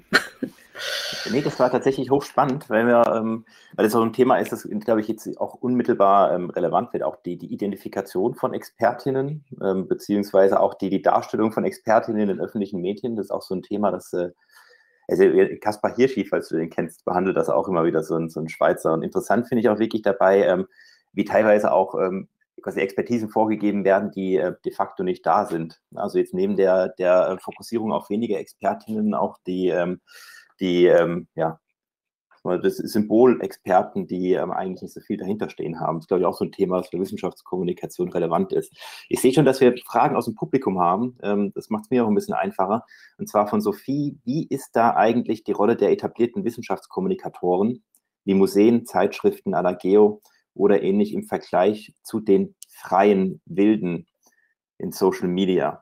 Nee, das war tatsächlich hochspannend, weil wir, ähm, weil das auch ein Thema ist, das, glaube ich, jetzt auch unmittelbar ähm, relevant wird, auch die, die Identifikation von Expertinnen, ähm, beziehungsweise auch die, die Darstellung von Expertinnen in den öffentlichen Medien. Das ist auch so ein Thema, das äh, also Kaspar Hirschi, falls du den kennst, behandelt das auch immer wieder, so ein, so ein Schweizer. Und interessant finde ich auch wirklich dabei, ähm, wie teilweise auch ähm, quasi Expertisen vorgegeben werden, die äh, de facto nicht da sind. Also jetzt neben der, der Fokussierung auf wenige Expertinnen auch die, ähm, die ähm, ja, das Symbolexperten, die ähm, eigentlich nicht so viel dahinter stehen haben. Das ist, glaube ich, auch so ein Thema, was für Wissenschaftskommunikation relevant ist. Ich sehe schon, dass wir Fragen aus dem Publikum haben. Ähm, das macht es mir auch ein bisschen einfacher. Und zwar von Sophie: Wie ist da eigentlich die Rolle der etablierten Wissenschaftskommunikatoren, wie Museen, Zeitschriften à la Geo oder ähnlich, im Vergleich zu den freien Wilden in Social Media?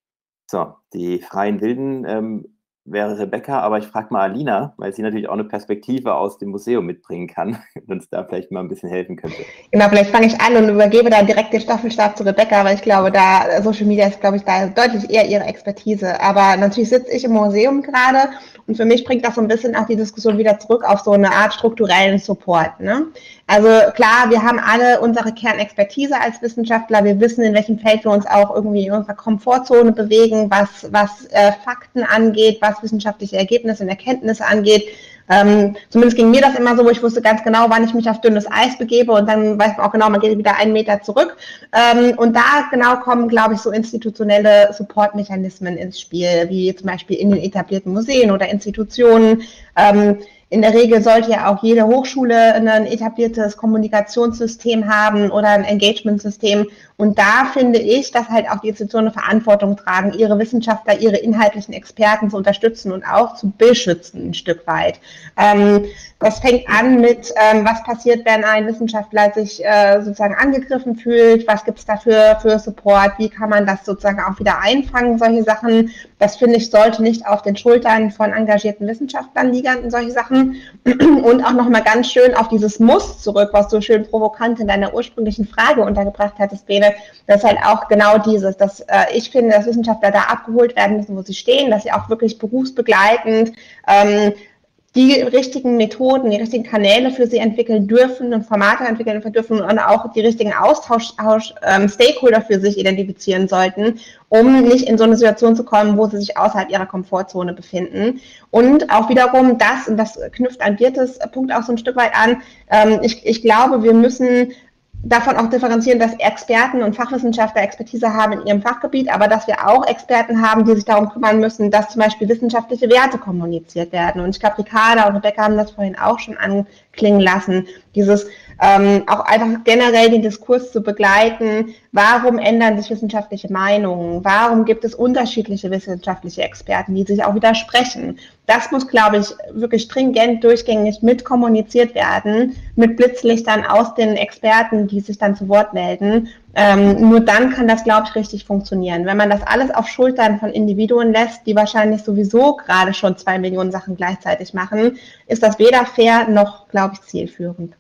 So, die freien Wilden ähm, wäre Rebecca, aber ich frage mal Alina, weil sie natürlich auch eine Perspektive aus dem Museum mitbringen kann und uns da vielleicht mal ein bisschen helfen könnte. Genau, vielleicht fange ich an und übergebe dann direkt den Staffelstab zu Rebecca, weil ich glaube, da Social Media ist, glaube ich, da deutlich eher ihre Expertise. Aber natürlich sitze ich im Museum gerade und für mich bringt das so ein bisschen auch die Diskussion wieder zurück auf so eine Art strukturellen Support, ne? Also klar, wir haben alle unsere Kernexpertise als Wissenschaftler. Wir wissen, in welchem Feld wir uns auch irgendwie in unserer Komfortzone bewegen, was, was äh, Fakten angeht, was wissenschaftliche Ergebnisse und Erkenntnisse angeht. Ähm, zumindest ging mir das immer so, wo ich wusste ganz genau, wann ich mich auf dünnes Eis begebe, und dann weiß man auch genau, man geht wieder einen Meter zurück. Ähm, und da genau kommen, glaube ich, so institutionelle Supportmechanismen ins Spiel, wie zum Beispiel in den etablierten Museen oder Institutionen. Ähm, In der Regel sollte ja auch jede Hochschule ein etabliertes Kommunikationssystem haben oder ein Engagementsystem. Und da finde ich, dass halt auch die Institutionen Verantwortung tragen, ihre Wissenschaftler, ihre inhaltlichen Experten zu unterstützen und auch zu beschützen ein Stück weit. Ähm, das fängt an mit, ähm, was passiert, wenn ein Wissenschaftler sich äh, sozusagen angegriffen fühlt, was gibt es dafür für Support, wie kann man das sozusagen auch wieder einfangen, solche Sachen. Das, finde ich, sollte nicht auf den Schultern von engagierten Wissenschaftlern liegen, solche Sachen. Und auch nochmal ganz schön auf dieses Muss zurück, was du schön provokant in deiner ursprünglichen Frage untergebracht hattest, Bene. Das ist halt auch genau dieses, dass äh, ich finde, dass Wissenschaftler da abgeholt werden müssen, wo sie stehen, dass sie auch wirklich berufsbegleitend ähm, die richtigen Methoden, die richtigen Kanäle für sie entwickeln dürfen und Formate entwickeln dürfen und auch die richtigen Austausch, ähm, Stakeholder für sich identifizieren sollten, um nicht in so eine Situation zu kommen, wo sie sich außerhalb ihrer Komfortzone befinden. Und auch wiederum das, und das knüpft an Birtes Punkt auch so ein Stück weit an, ähm, ich, ich glaube, wir müssen davon auch differenzieren, dass Experten und Fachwissenschaftler Expertise haben in ihrem Fachgebiet, aber dass wir auch Experten haben, die sich darum kümmern müssen, dass zum Beispiel wissenschaftliche Werte kommuniziert werden. Und ich glaube, Ricarda und Rebecca haben das vorhin auch schon anklingen lassen, dieses ähm, auch einfach generell den Diskurs zu begleiten. Warum ändern sich wissenschaftliche Meinungen? Warum gibt es unterschiedliche wissenschaftliche Experten, die sich auch widersprechen? Das muss, glaube ich, wirklich stringent durchgängig mit kommuniziert werden, mit Blitzlichtern aus den Experten, die sich dann zu Wort melden. Ähm, nur dann kann das, glaube ich, richtig funktionieren. Wenn man das alles auf Schultern von Individuen lässt, die wahrscheinlich sowieso gerade schon zwei Millionen Sachen gleichzeitig machen, ist das weder fair noch, glaube ich, zielführend.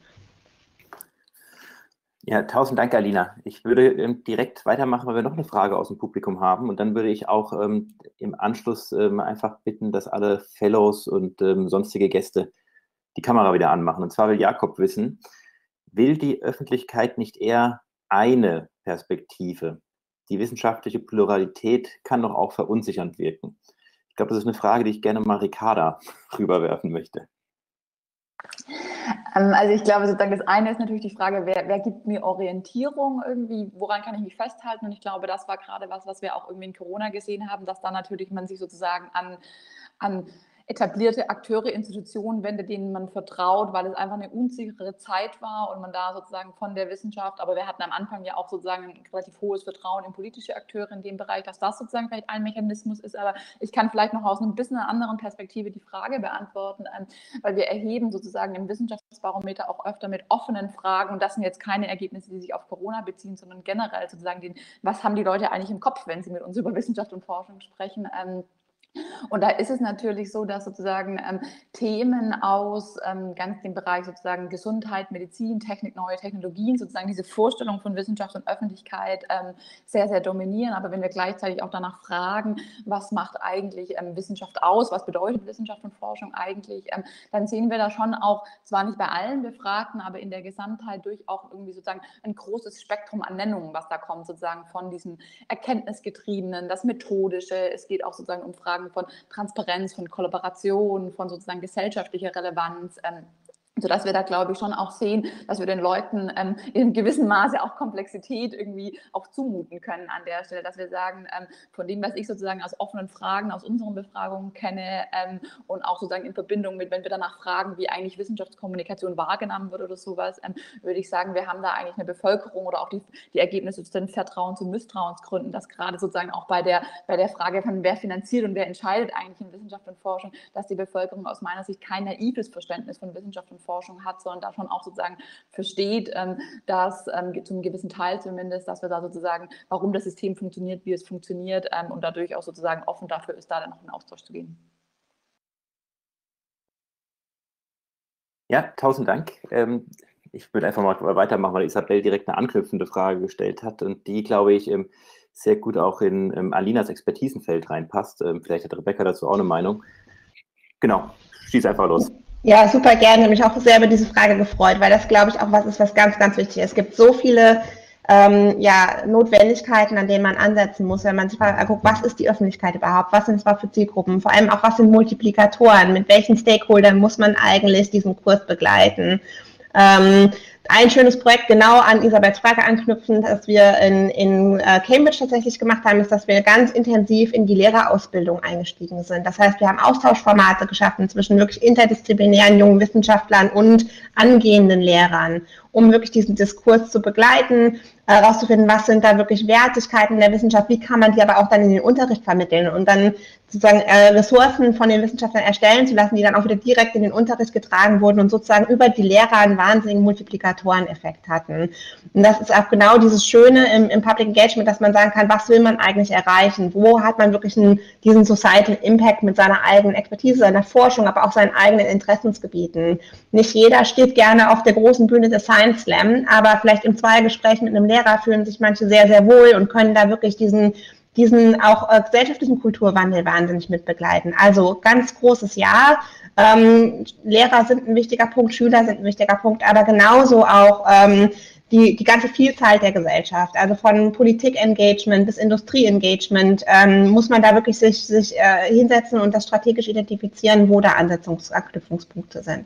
Ja, tausend Dank, Alina. Ich würde ähm, direkt weitermachen, weil wir noch eine Frage aus dem Publikum haben. Und dann würde ich auch ähm, im Anschluss ähm, einfach bitten, dass alle Fellows und ähm, sonstige Gäste die Kamera wieder anmachen. Und zwar will Jakob wissen, will die Öffentlichkeit nicht eher eine Perspektive? Die wissenschaftliche Pluralität kann doch auch verunsichernd wirken. Ich glaube, das ist eine Frage, die ich gerne mal Ricarda rüberwerfen möchte. Also ich glaube, sozusagen das eine ist natürlich die Frage, wer, wer gibt mir Orientierung irgendwie, woran kann ich mich festhalten? Und ich glaube, das war gerade was, was wir auch irgendwie in Corona gesehen haben, dass da natürlich man sich sozusagen an, an etablierte Akteure, Institutionen wendet, denen man vertraut, weil es einfach eine unsichere Zeit war und man da sozusagen von der Wissenschaft, aber wir hatten am Anfang ja auch sozusagen ein relativ hohes Vertrauen in politische Akteure in dem Bereich, dass das sozusagen vielleicht ein Mechanismus ist, aber ich kann vielleicht noch aus einem bisschen einer anderen Perspektive die Frage beantworten, weil wir erheben sozusagen im Wissenschaftsbarometer auch öfter mit offenen Fragen, und das sind jetzt keine Ergebnisse, die sich auf Corona beziehen, sondern generell sozusagen den, was haben die Leute eigentlich im Kopf, wenn sie mit uns über Wissenschaft und Forschung sprechen. Und da ist es natürlich so, dass sozusagen ähm, Themen aus ähm, ganz dem Bereich sozusagen Gesundheit, Medizin, Technik, neue Technologien, sozusagen diese Vorstellung von Wissenschaft und Öffentlichkeit ähm, sehr, sehr dominieren. Aber wenn wir gleichzeitig auch danach fragen, was macht eigentlich ähm, Wissenschaft aus, was bedeutet Wissenschaft und Forschung eigentlich, ähm, dann sehen wir da schon auch, zwar nicht bei allen Befragten, aber in der Gesamtheit durch auch irgendwie sozusagen ein großes Spektrum an Nennungen, was da kommt, sozusagen von diesem Erkenntnisgetriebenen, das Methodische, es geht auch sozusagen um Fragen von Transparenz, von Kollaboration, von sozusagen gesellschaftlicher Relevanz, ähm, sodass wir da, glaube ich, schon auch sehen, dass wir den Leuten ähm, in gewissem Maße auch Komplexität irgendwie auch zumuten können an der Stelle, dass wir sagen, ähm, von dem, was ich sozusagen aus offenen Fragen aus unseren Befragungen kenne ähm, und auch sozusagen in Verbindung mit, wenn wir danach fragen, wie eigentlich Wissenschaftskommunikation wahrgenommen wird oder sowas, ähm, würde ich sagen, wir haben da eigentlich eine Bevölkerung oder auch die, die Ergebnisse zu den Vertrauens- und Misstrauensgründen, dass gerade sozusagen auch bei der, bei der Frage von wer finanziert und wer entscheidet eigentlich in Wissenschaft und Forschung, dass die Bevölkerung aus meiner Sicht kein naives Verständnis von Wissenschaft und Forschung hat, sondern davon auch sozusagen versteht, ähm, dass ähm, zum gewissen Teil zumindest, dass wir da sozusagen, warum das System funktioniert, wie es funktioniert ähm, und dadurch auch sozusagen offen dafür ist, da dann noch in Austausch zu gehen. Ja, tausend Dank. Ähm, ich würde einfach mal weitermachen, weil Isabel direkt eine anknüpfende Frage gestellt hat und die, glaube ich, ähm, sehr gut auch in ähm, Alinas Expertisenfeld reinpasst. Ähm, vielleicht hat Rebecca dazu auch eine Meinung. Genau, schieß einfach los. Ja, super gerne. Ich habe mich auch sehr über diese Frage gefreut, weil das, glaube ich, auch was ist, was ganz, ganz wichtig ist. Es gibt so viele ähm, ja, Notwendigkeiten, an denen man ansetzen muss, wenn man sich mal guckt, was ist die Öffentlichkeit überhaupt, was sind es für Zielgruppen, vor allem auch, was sind Multiplikatoren, mit welchen Stakeholdern muss man eigentlich diesen Kurs begleiten. Ähm, ein schönes Projekt, genau an Isabels Frage anknüpfend, das wir in, in äh, Cambridge tatsächlich gemacht haben, ist, dass wir ganz intensiv in die Lehrerausbildung eingestiegen sind. Das heißt, wir haben Austauschformate geschaffen zwischen wirklich interdisziplinären jungen Wissenschaftlern und angehenden Lehrern, um wirklich diesen Diskurs zu begleiten, herauszufinden, was sind da wirklich Wertigkeiten der Wissenschaft, wie kann man die aber auch dann in den Unterricht vermitteln und dann sozusagen äh, Ressourcen von den Wissenschaftlern erstellen zu lassen, die dann auch wieder direkt in den Unterricht getragen wurden und sozusagen über die Lehrer einen wahnsinnigen Multiplikatoreneffekt hatten. Und das ist auch genau dieses Schöne im, im Public Engagement, dass man sagen kann, was will man eigentlich erreichen? Wo hat man wirklich einen, diesen Societal Impact mit seiner eigenen Expertise, seiner Forschung, aber auch seinen eigenen Interessensgebieten? Nicht jeder steht gerne auf der großen Bühne des Science Slam, aber vielleicht im Zweiergespräch mit einem Lehrer fühlen sich manche sehr, sehr wohl und können da wirklich diesen diesen auch äh, gesellschaftlichen Kulturwandel wahnsinnig mit begleiten. Also ganz großes Ja. Ähm, Lehrer sind ein wichtiger Punkt, Schüler sind ein wichtiger Punkt, aber genauso auch ähm, die, die ganze Vielzahl der Gesellschaft, also von Politik-Engagement bis Industrie-Engagement, ähm, muss man da wirklich sich, sich äh, hinsetzen und das strategisch identifizieren, wo da Ansetzungsanknüpfungspunkte sind.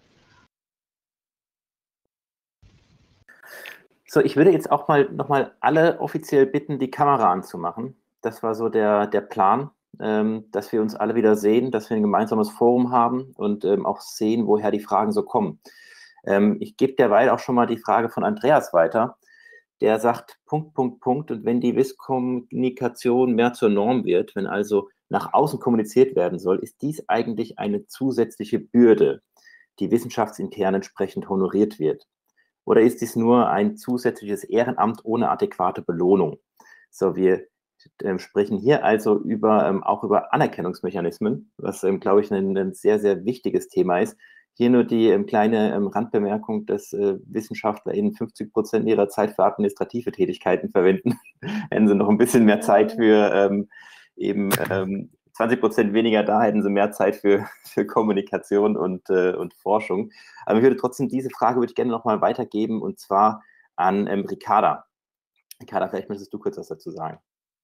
So, ich würde jetzt auch mal nochmal alle offiziell bitten, die Kamera anzumachen. Das war so der, der Plan, ähm, dass wir uns alle wieder sehen, dass wir ein gemeinsames Forum haben und ähm, auch sehen, woher die Fragen so kommen. Ähm, ich gebe derweil auch schon mal die Frage von Andreas weiter. Der sagt Punkt, Punkt, Punkt. Und wenn die Wisskommunikation mehr zur Norm wird, wenn also nach außen kommuniziert werden soll, ist dies eigentlich eine zusätzliche Bürde, die wissenschaftsintern entsprechend honoriert wird. Oder ist dies nur ein zusätzliches Ehrenamt ohne adäquate Belohnung? So, wir äh, sprechen hier also über, ähm, auch über Anerkennungsmechanismen, was, ähm, glaube ich, ein, ein sehr, sehr wichtiges Thema ist. Hier nur die ähm, kleine ähm, Randbemerkung, dass äh, WissenschaftlerInnen fünfzig Prozent ihrer Zeit für administrative Tätigkeiten verwenden. Hätten sie noch ein bisschen mehr Zeit für ähm, eben ähm, zwanzig Prozent weniger da, hätten sie mehr Zeit für, für Kommunikation und, äh, und Forschung. Aber ich würde trotzdem diese Frage würde ich gerne nochmal weitergeben und zwar an ähm, Ricarda. Ricarda, vielleicht möchtest du kurz was dazu sagen.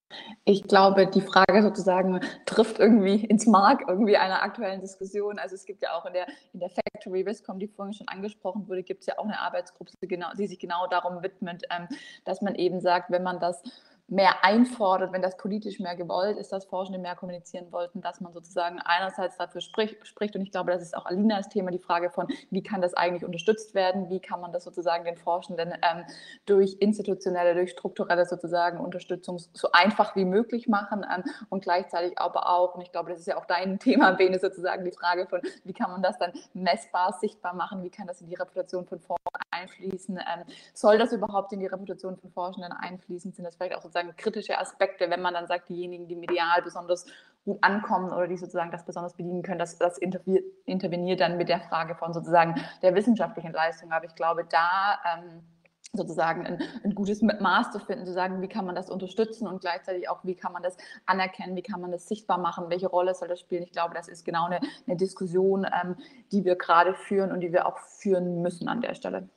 Ich glaube, die Frage sozusagen trifft irgendwie ins Mark irgendwie einer aktuellen Diskussion. Also es gibt ja auch in der, in der Factory Wisscom, die vorhin schon angesprochen wurde, gibt es ja auch eine Arbeitsgruppe, die, genau, die sich genau darum widmet, ähm, dass man eben sagt, wenn man das mehr einfordert, wenn das politisch mehr gewollt ist, dass Forschende mehr kommunizieren wollten, dass man sozusagen einerseits dafür spricht, spricht und ich glaube, das ist auch Alinas Thema, die Frage von, wie kann das eigentlich unterstützt werden, wie kann man das sozusagen den Forschenden ähm, durch institutionelle, durch strukturelle sozusagen Unterstützung so einfach wie möglich machen ähm, und gleichzeitig aber auch, und ich glaube, das ist ja auch dein Thema, Bene, sozusagen die Frage von, wie kann man das dann messbar, sichtbar machen, wie kann das in die Reputation von Forschenden einfließen, ähm, soll das überhaupt in die Reputation von Forschenden einfließen, sind das vielleicht auch sozusagen kritische Aspekte, wenn man dann sagt, diejenigen, die medial besonders gut ankommen oder die sozusagen das besonders bedienen können, dass das interveniert dann mit der Frage von sozusagen der wissenschaftlichen Leistung. Aber ich glaube, da ähm, sozusagen ein, ein gutes Maß zu finden, zu sagen, wie kann man das unterstützen und gleichzeitig auch, wie kann man das anerkennen, wie kann man das sichtbar machen, welche Rolle soll das spielen. Ich glaube, das ist genau eine, eine Diskussion, ähm, die wir gerade führen und die wir auch führen müssen an der Stelle.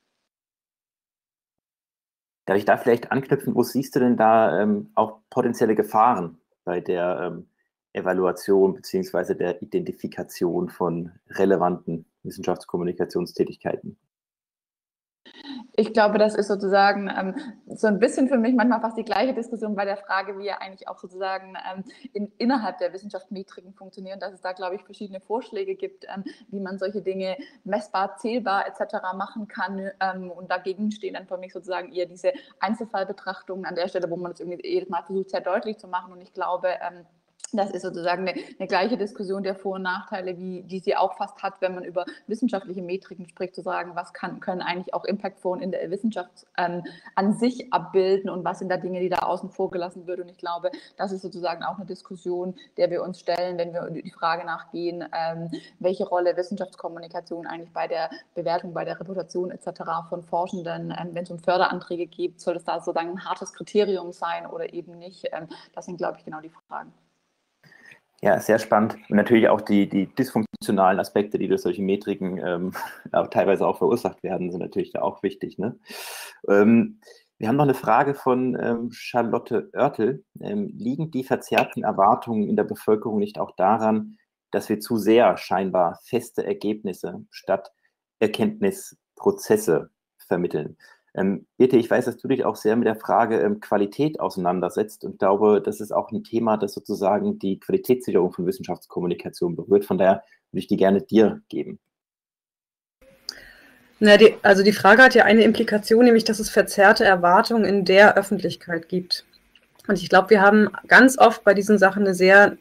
Darf ich da vielleicht anknüpfen, wo siehst du denn da ähm, auch potenzielle Gefahren bei der ähm, Evaluation beziehungsweise der Identifikation von relevanten Wissenschaftskommunikationstätigkeiten? Ich glaube, das ist sozusagen ähm, so ein bisschen für mich manchmal fast die gleiche Diskussion bei der Frage, wie ja eigentlich auch sozusagen ähm, in, innerhalb der Wissenschaft Metriken funktionieren, dass es da, glaube ich, verschiedene Vorschläge gibt, ähm, wie man solche Dinge messbar, zählbar et cetera machen kann. Ähm, und dagegen stehen dann für mich sozusagen eher diese Einzelfallbetrachtungen an der Stelle, wo man das irgendwie jedes Mal versucht, sehr deutlich zu machen. Und ich glaube, ähm, das ist sozusagen eine, eine gleiche Diskussion der Vor- und Nachteile, wie die sie auch fast hat, wenn man über wissenschaftliche Metriken spricht, zu sagen, was kann, können eigentlich auch Impact-Foren in der Wissenschaft ähm, an sich abbilden und was sind da Dinge, die da außen vor gelassen wird. Und ich glaube, das ist sozusagen auch eine Diskussion, der wir uns stellen, wenn wir die Frage nachgehen, ähm, welche Rolle Wissenschaftskommunikation eigentlich bei der Bewertung, bei der Reputation et cetera von Forschenden, ähm, wenn es um Förderanträge geht, soll das da sozusagen ein hartes Kriterium sein oder eben nicht? Ähm, das sind, glaube ich, genau die Fragen. Ja, sehr spannend. Und natürlich auch die, die dysfunktionalen Aspekte, die durch solche Metriken ähm, auch teilweise auch verursacht werden, sind natürlich da auch wichtig. Ne? Ähm, wir haben noch eine Frage von ähm, Charlotte Oertel. Ähm, liegen die verzerrten Erwartungen in der Bevölkerung nicht auch daran, dass wir zu sehr scheinbar feste Ergebnisse statt Erkenntnisprozesse vermitteln? Ähm, Birte, ich weiß, dass du dich auch sehr mit der Frage ähm, Qualität auseinandersetzt und glaube, das ist auch ein Thema, das sozusagen die Qualitätssicherung von Wissenschaftskommunikation berührt. Von daher würde ich die gerne dir geben. Na, die, also die Frage hat ja eine Implikation, nämlich, dass es verzerrte Erwartungen in der Öffentlichkeit gibt. Und ich glaube, wir haben ganz oft bei diesen Sachen eine sehr,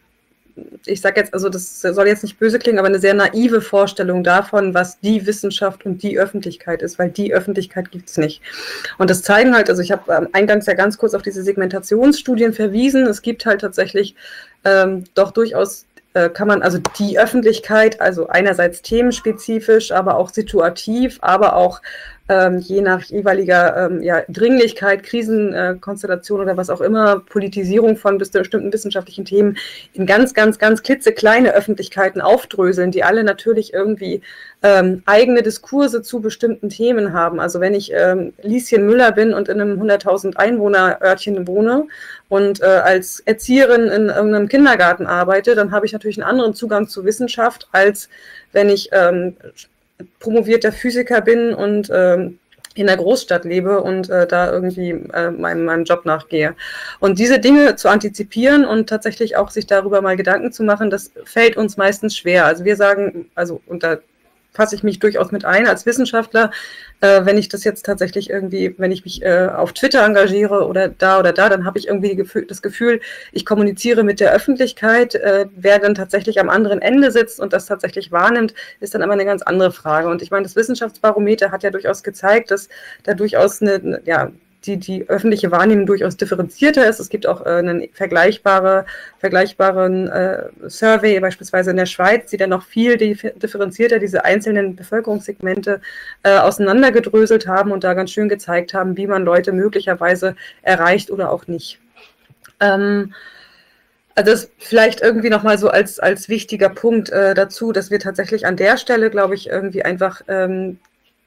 ich sage jetzt, also das soll jetzt nicht böse klingen, aber eine sehr naive Vorstellung davon, was die Wissenschaft und die Öffentlichkeit ist, weil die Öffentlichkeit gibt es nicht. Und das zeigen halt, also ich habe eingangs ja ganz kurz auf diese Segmentationsstudien verwiesen, es gibt halt tatsächlich ähm, doch durchaus, äh, kann man, also die Öffentlichkeit, also einerseits themenspezifisch, aber auch situativ, aber auch Ähm, je nach jeweiliger ähm, ja, Dringlichkeit, Krisenkonstellation äh, oder was auch immer, Politisierung von bestimmten wissenschaftlichen Themen in ganz, ganz, ganz klitzekleine Öffentlichkeiten aufdröseln, die alle natürlich irgendwie ähm, eigene Diskurse zu bestimmten Themen haben. Also wenn ich ähm, Lieschen Müller bin und in einem hunderttausend Einwohner-Örtchen wohne und äh, als Erzieherin in irgendeinem Kindergarten arbeite, dann habe ich natürlich einen anderen Zugang zu Wissenschaft, als wenn ich ähm, promovierter Physiker bin und ähm, in der Großstadt lebe und äh, da irgendwie äh, meinem, meinem Job nachgehe. Und diese Dinge zu antizipieren und tatsächlich auch sich darüber mal Gedanken zu machen, das fällt uns meistens schwer. Also wir sagen, also und da fasse ich mich durchaus mit ein als Wissenschaftler, äh, wenn ich das jetzt tatsächlich irgendwie, wenn ich mich äh, auf Twitter engagiere oder da oder da, dann habe ich irgendwie Gefühl, das Gefühl, ich kommuniziere mit der Öffentlichkeit. Äh, wer dann tatsächlich am anderen Ende sitzt und das tatsächlich wahrnimmt, ist dann aber eine ganz andere Frage. Und ich meine, das Wissenschaftsbarometer hat ja durchaus gezeigt, dass da durchaus eine, ja, die, die öffentliche Wahrnehmung durchaus differenzierter ist. Es gibt auch äh, einen vergleichbare, vergleichbaren äh, Survey, beispielsweise in der Schweiz, die dann noch viel differenzierter diese einzelnen Bevölkerungssegmente äh, auseinandergedröselt haben und da ganz schön gezeigt haben, wie man Leute möglicherweise erreicht oder auch nicht. Ähm, Also das vielleicht irgendwie nochmal so als, als wichtiger Punkt äh, dazu, dass wir tatsächlich an der Stelle, glaube ich, irgendwie einfach ähm,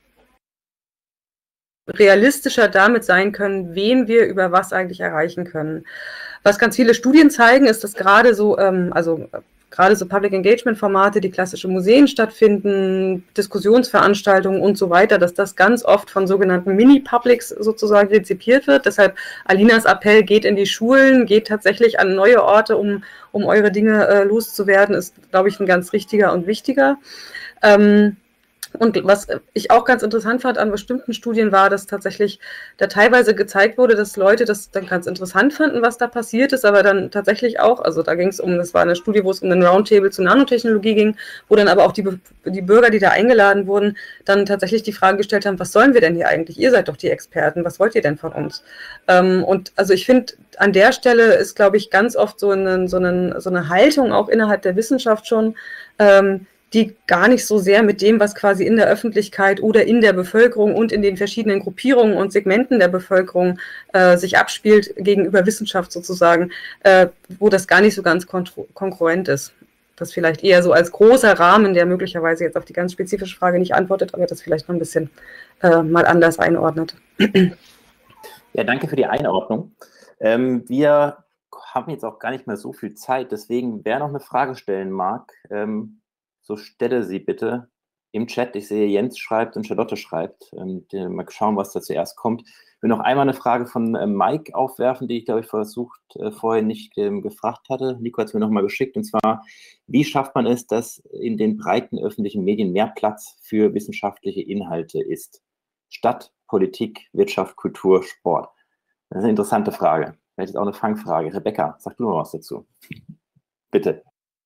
realistischer damit sein können, wen wir über was eigentlich erreichen können. Was ganz viele Studien zeigen, ist, dass gerade so, ähm, also gerade so Public Engagement Formate, die klassische Museen stattfinden, Diskussionsveranstaltungen und so weiter, dass das ganz oft von sogenannten Mini-Publics sozusagen rezipiert wird. Deshalb Alinas Appell, geht in die Schulen, geht tatsächlich an neue Orte, um, um eure Dinge äh, loszuwerden, ist, glaube ich, ein ganz richtiger und wichtiger. Ähm, Und was ich auch ganz interessant fand an bestimmten Studien war, dass tatsächlich da teilweise gezeigt wurde, dass Leute das dann ganz interessant fanden, was da passiert ist, aber dann tatsächlich auch, also da ging es um, das war eine Studie, wo es um einen Roundtable zu Nanotechnologie ging, wo dann aber auch die, die Bürger, die da eingeladen wurden, dann tatsächlich die Frage gestellt haben, was sollen wir denn hier eigentlich? Ihr seid doch die Experten, was wollt ihr denn von uns? Ähm, und also ich finde, an der Stelle ist, glaube ich, ganz oft so eine, so eine, so eine Haltung auch innerhalb der Wissenschaft schon, ähm, die gar nicht so sehr mit dem, was quasi in der Öffentlichkeit oder in der Bevölkerung und in den verschiedenen Gruppierungen und Segmenten der Bevölkerung äh, sich abspielt, gegenüber Wissenschaft sozusagen, äh, wo das gar nicht so ganz kongruent ist. Das vielleicht eher so als großer Rahmen, der möglicherweise jetzt auf die ganz spezifische Frage nicht antwortet, aber das vielleicht noch ein bisschen äh, mal anders einordnet. Ja, danke für die Einordnung. Ähm, wir haben jetzt auch gar nicht mehr so viel Zeit, deswegen, wer noch eine Frage stellen mag, ähm, so stelle sie bitte im Chat. Ich sehe, Jens schreibt und Charlotte schreibt. Ähm, mal schauen, was da zuerst kommt. Ich will noch einmal eine Frage von äh, Mike aufwerfen, die ich, glaube ich, versucht, äh, vorher nicht ähm, gefragt hatte. Nico hat es mir nochmal geschickt, und zwar, wie schafft man es, dass in den breiten öffentlichen Medien mehr Platz für wissenschaftliche Inhalte ist? Stadt, Politik, Wirtschaft, Kultur, Sport. Das ist eine interessante Frage. Vielleicht ist auch eine Fangfrage. Rebecca, sag du noch was dazu. Bitte.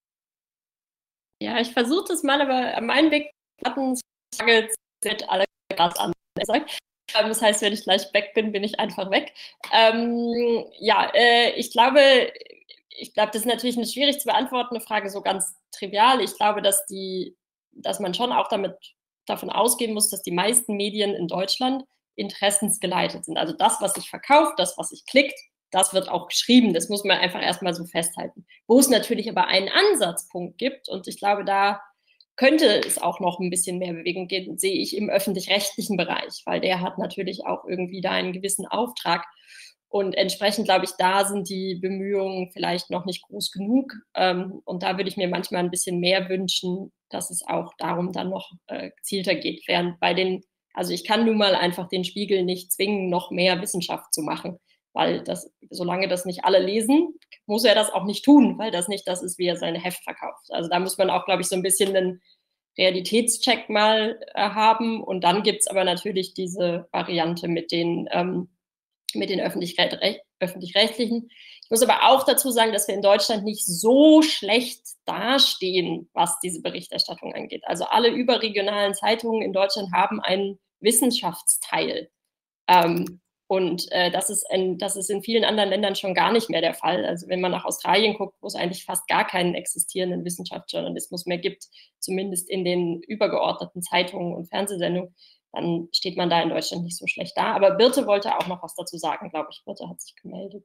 Ja, ich versuche das mal, aber mein Weg sind alle ganz anders. Das heißt, wenn ich gleich weg bin, bin ich einfach weg. Ähm, ja, äh, ich glaube, ich glaube, das ist natürlich eine schwierig zu beantwortende Frage, so ganz trivial. Ich glaube, dass die, dass man schon auch damit davon ausgehen muss, dass die meisten Medien in Deutschland interessensgeleitet sind. Also das, was sich verkauft, das, was sich klickt, das wird auch geschrieben. Das muss man einfach erstmal so festhalten. Wo es natürlich aber einen Ansatzpunkt gibt, und ich glaube, da könnte es auch noch ein bisschen mehr Bewegung geben, sehe ich im öffentlich-rechtlichen Bereich, weil der hat natürlich auch irgendwie da einen gewissen Auftrag. Und entsprechend, glaube ich, da sind die Bemühungen vielleicht noch nicht groß genug. Und da würde ich mir manchmal ein bisschen mehr wünschen, dass es auch darum dann noch gezielter geht. Während bei den, also ich kann nun mal einfach den Spiegel nicht zwingen, noch mehr Wissenschaft zu machen, weil das, solange das nicht alle lesen, muss er das auch nicht tun, weil das nicht das ist, wie er seine Heft verkauft. Also da muss man auch, glaube ich, so ein bisschen einen Realitätscheck mal äh, haben. Und dann gibt es aber natürlich diese Variante mit den, ähm, mit den öffentlich-rechtlichen. Öffentlich-rechtlichen. Ich muss aber auch dazu sagen, dass wir in Deutschland nicht so schlecht dastehen, was diese Berichterstattung angeht. Also alle überregionalen Zeitungen in Deutschland haben einen Wissenschaftsteil. Ähm, Und äh, das, ist ein, das ist in vielen anderen Ländern schon gar nicht mehr der Fall. Also wenn man nach Australien guckt, wo es eigentlich fast gar keinen existierenden Wissenschaftsjournalismus mehr gibt, zumindest in den übergeordneten Zeitungen und Fernsehsendungen, dann steht man da in Deutschland nicht so schlecht da. Aber Birte wollte auch noch was dazu sagen, glaube ich. Birte hat sich gemeldet.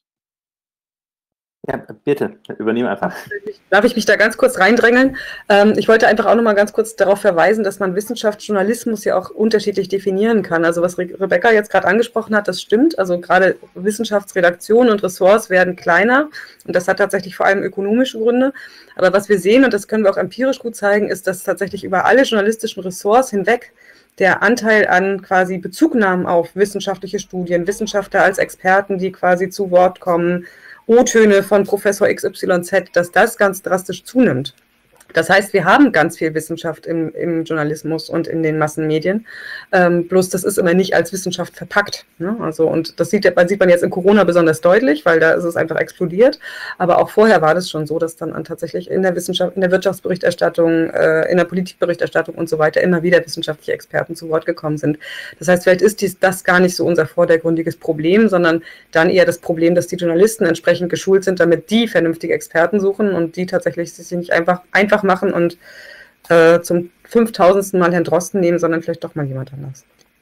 Ja, bitte, übernehme einfach. Darf ich mich da ganz kurz reindrängeln? Ähm, ich wollte einfach auch noch mal ganz kurz darauf verweisen, dass man Wissenschaftsjournalismus ja auch unterschiedlich definieren kann. Also was Re Rebecca jetzt gerade angesprochen hat, das stimmt. Also gerade Wissenschaftsredaktionen und Ressorts werden kleiner, und das hat tatsächlich vor allem ökonomische Gründe. Aber was wir sehen, und das können wir auch empirisch gut zeigen, ist, dass tatsächlich über alle journalistischen Ressorts hinweg der Anteil an quasi Bezugnahmen auf wissenschaftliche Studien, Wissenschaftler als Experten, die quasi zu Wort kommen, O-Töne von Professor X Y Z, dass das ganz drastisch zunimmt. Das heißt, wir haben ganz viel Wissenschaft im, im Journalismus und in den Massenmedien, ähm, bloß das ist immer nicht als Wissenschaft verpackt. Ne? Also, und das sieht, sieht man jetzt in Corona besonders deutlich, weil da ist es einfach explodiert. Aber auch vorher war das schon so, dass dann tatsächlich in der Wissenschaft, in der Wirtschaftsberichterstattung, äh, in der Politikberichterstattung und so weiter immer wieder wissenschaftliche Experten zu Wort gekommen sind. Das heißt, vielleicht ist dies, das gar nicht so unser vordergründiges Problem, sondern dann eher das Problem, dass die Journalisten entsprechend geschult sind, damit die vernünftige Experten suchen und die tatsächlich sich nicht einfach, einfach machen und äh, zum fünftausendsten Mal Herrn Drosten nehmen, sondern vielleicht doch mal jemand anders.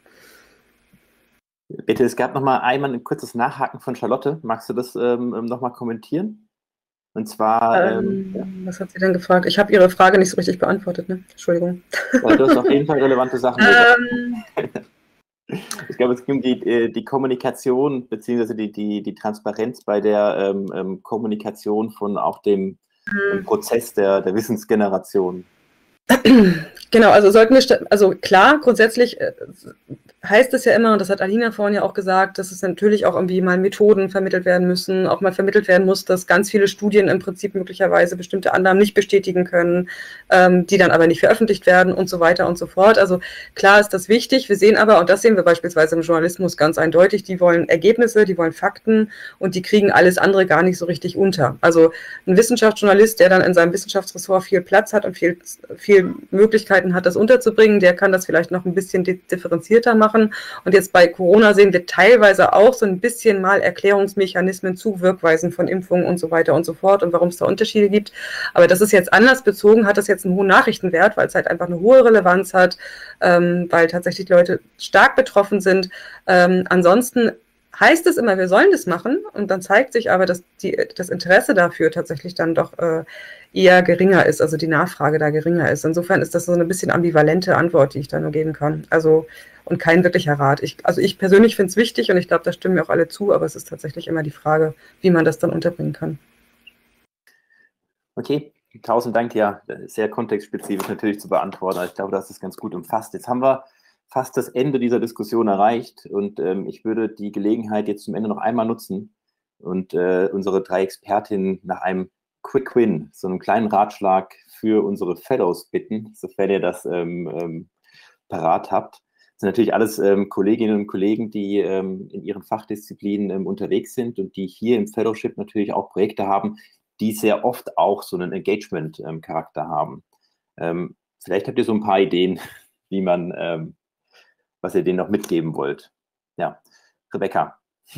Bitte, es gab noch mal einmal ein kurzes Nachhaken von Charlotte. Magst du das ähm, noch mal kommentieren? Und zwar... Ähm, ähm, was hat sie denn gefragt? Ich habe Ihre Frage nicht so richtig beantwortet, ne? Entschuldigung. Ja, du hast auf jeden Fall relevante Sachen gesagt. Ich glaube, es ging um die, die Kommunikation beziehungsweise die, die, die Transparenz bei der ähm, ähm, Kommunikation von auch dem im Prozess der, der Wissensgeneration. Genau, also sollten wir, also klar, grundsätzlich äh, heißt es ja immer, und das hat Alina vorhin ja auch gesagt, dass es natürlich auch irgendwie mal Methoden vermittelt werden müssen, auch mal vermittelt werden muss, dass ganz viele Studien im Prinzip möglicherweise bestimmte Annahmen nicht bestätigen können, ähm, die dann aber nicht veröffentlicht werden und so weiter und so fort. Also klar ist das wichtig. Wir sehen aber, und das sehen wir beispielsweise im Journalismus ganz eindeutig, die wollen Ergebnisse, die wollen Fakten und die kriegen alles andere gar nicht so richtig unter. Also ein Wissenschaftsjournalist, der dann in seinem Wissenschaftsressort viel Platz hat und viel, viel Möglichkeiten hat, das unterzubringen, der kann das vielleicht noch ein bisschen differenzierter machen. Und jetzt bei Corona sehen wir teilweise auch so ein bisschen mal Erklärungsmechanismen zu Wirkweisen von Impfungen und so weiter und so fort und warum es da Unterschiede gibt. Aber das ist jetzt anders bezogen, hat das jetzt einen hohen Nachrichtenwert, weil es halt einfach eine hohe Relevanz hat, ähm, weil tatsächlich Leute stark betroffen sind. Ähm, ansonsten heißt es immer, wir sollen das machen und dann zeigt sich aber, dass die, das Interesse dafür tatsächlich dann doch äh, eher geringer ist, also die Nachfrage da geringer ist. Insofern ist das so eine bisschen ambivalente Antwort, die ich da nur geben kann. Also und kein wirklicher Rat. Ich, also ich persönlich finde es wichtig und ich glaube, da stimmen mir auch alle zu, aber es ist tatsächlich immer die Frage, wie man das dann unterbringen kann. Okay, tausend Dank, ja, sehr kontextspezifisch natürlich zu beantworten. Ich glaube, das ist ganz gut umfasst. Jetzt haben wir fast das Ende dieser Diskussion erreicht und ähm, ich würde die Gelegenheit jetzt zum Ende noch einmal nutzen und äh, unsere drei Expertinnen nach einem Quick Win, so einem kleinen Ratschlag für unsere Fellows bitten, sofern ihr das ähm, ähm, parat habt. Das sind natürlich alles ähm, Kolleginnen und Kollegen, die ähm, in ihren Fachdisziplinen ähm, unterwegs sind und die hier im Fellowship natürlich auch Projekte haben, die sehr oft auch so einen Engagement-Charakter ähm, haben. Ähm, vielleicht habt ihr so ein paar Ideen, wie man, ähm, was ihr denen noch mitgeben wollt. Ja, Rebecca.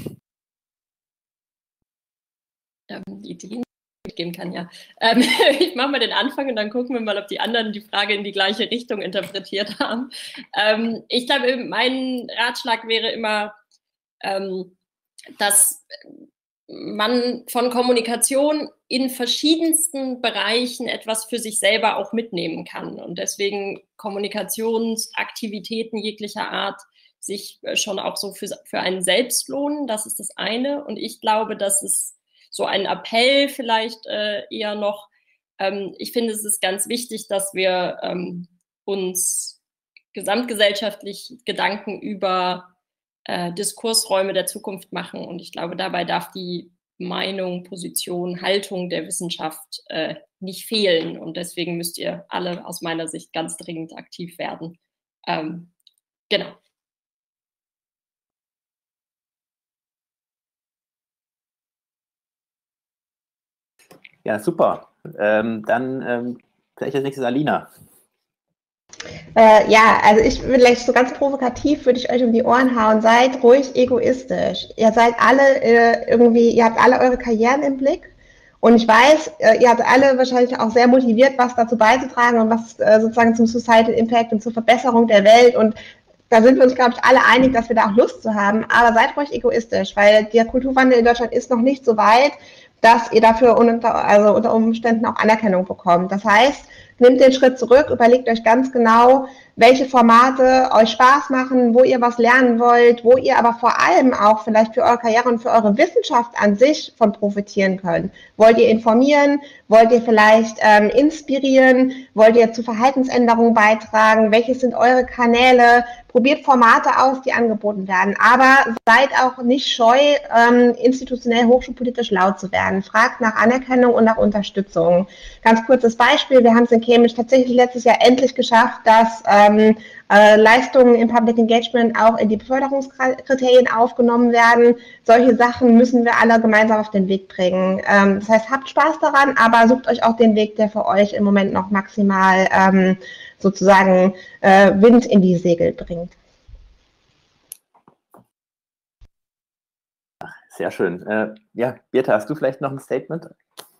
Ähm, Ideen mitgeben kann, ja. Ähm, ich mache mal den Anfang und dann gucken wir mal, ob die anderen die Frage in die gleiche Richtung interpretiert haben. Ähm, ich glaube, mein Ratschlag wäre immer, ähm, dass man von Kommunikation in verschiedensten Bereichen etwas für sich selber auch mitnehmen kann und deswegen Kommunikationsaktivitäten jeglicher Art sich schon auch so für, für einen selbst lohnen. Das ist das eine. Und ich glaube, dass es so ein Appell vielleicht äh, eher noch. Ähm, ich finde, es ist ganz wichtig, dass wir ähm, uns gesamtgesellschaftlich Gedanken über äh, Diskursräume der Zukunft machen. Und ich glaube, dabei darf die Meinung, Position, Haltung der Wissenschaft äh, nicht fehlen. Und deswegen müsst ihr alle aus meiner Sicht ganz dringend aktiv werden. Ähm, genau. Ja, super. Ähm, dann ähm, vielleicht als nächstes Alina. Äh, ja, also ich würde vielleicht so ganz provokativ würde ich euch um die Ohren hauen. Seid ruhig egoistisch. Ihr seid alle äh, irgendwie, ihr habt alle eure Karrieren im Blick. Und ich weiß, äh, ihr habt alle wahrscheinlich auch sehr motiviert, was dazu beizutragen und was äh, sozusagen zum Societal Impact und zur Verbesserung der Welt. Und da sind wir uns, glaube ich, alle einig, dass wir da auch Lust zu haben. Aber seid ruhig egoistisch, weil der Kulturwandel in Deutschland ist noch nicht so weit, dass ihr dafür unter, also unter Umständen auch Anerkennung bekommt. Das heißt, nehmt den Schritt zurück, überlegt euch ganz genau, welche Formate euch Spaß machen, wo ihr was lernen wollt, wo ihr aber vor allem auch vielleicht für eure Karriere und für eure Wissenschaft an sich von profitieren könnt. Wollt ihr informieren? Wollt ihr vielleicht ähm, inspirieren? Wollt ihr zu Verhaltensänderungen beitragen? Welche sind eure Kanäle? Probiert Formate aus, die angeboten werden. Aber seid auch nicht scheu, ähm, institutionell hochschulpolitisch laut zu werden. Fragt nach Anerkennung und nach Unterstützung. Ganz kurzes Beispiel. Wir haben es in Cambridge tatsächlich letztes Jahr endlich geschafft, dass ähm, äh, Leistungen im Public Engagement auch in die Beförderungskriterien aufgenommen werden. Solche Sachen müssen wir alle gemeinsam auf den Weg bringen. Ähm, das heißt, habt Spaß daran, aber sucht euch auch den Weg, der für euch im Moment noch maximal ähm, sozusagen äh, Wind in die Segel bringt. Sehr schön. Äh, ja, Birta, hast du vielleicht noch ein Statement?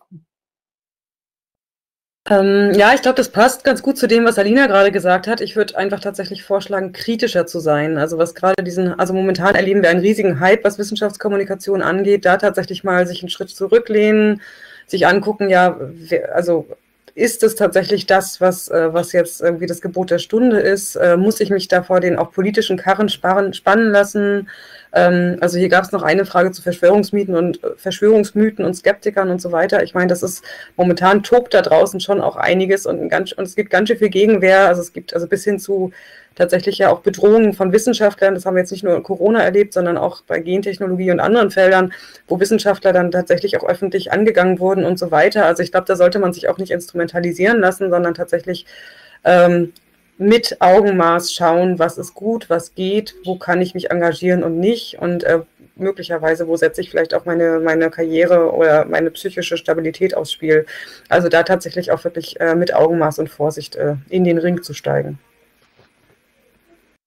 Ähm, ja, ich glaube, das passt ganz gut zu dem, was Alina gerade gesagt hat. Ich würde einfach tatsächlich vorschlagen, kritischer zu sein. Also was gerade diesen, also momentan erleben wir einen riesigen Hype, was Wissenschaftskommunikation angeht, da tatsächlich mal sich einen Schritt zurücklehnen, sich angucken, ja, wer, also ist es tatsächlich das, was, äh, was jetzt irgendwie das Gebot der Stunde ist? Äh, muss ich mich da vor den auch politischen Karren sparen, spannen lassen? Ähm, also hier gab es noch eine Frage zu Verschwörungsmythen und äh, Verschwörungsmythen und Skeptikern und so weiter. Ich meine, das ist momentan tobt da draußen schon auch einiges und, ganz, und es gibt ganz schön viel Gegenwehr. Also es gibt also bis hin zu tatsächlich ja auch Bedrohungen von Wissenschaftlern. Das haben wir jetzt nicht nur in Corona erlebt, sondern auch bei Gentechnologie und anderen Feldern, wo Wissenschaftler dann tatsächlich auch öffentlich angegangen wurden und so weiter. Also ich glaube, da sollte man sich auch nicht instrumentalisieren lassen, sondern tatsächlich ähm, mit Augenmaß schauen, was ist gut, was geht, wo kann ich mich engagieren und nicht und äh, möglicherweise, wo setze ich vielleicht auch meine, meine Karriere oder meine psychische Stabilität aufs Spiel. Also da tatsächlich auch wirklich äh, mit Augenmaß und Vorsicht äh, in den Ring zu steigen.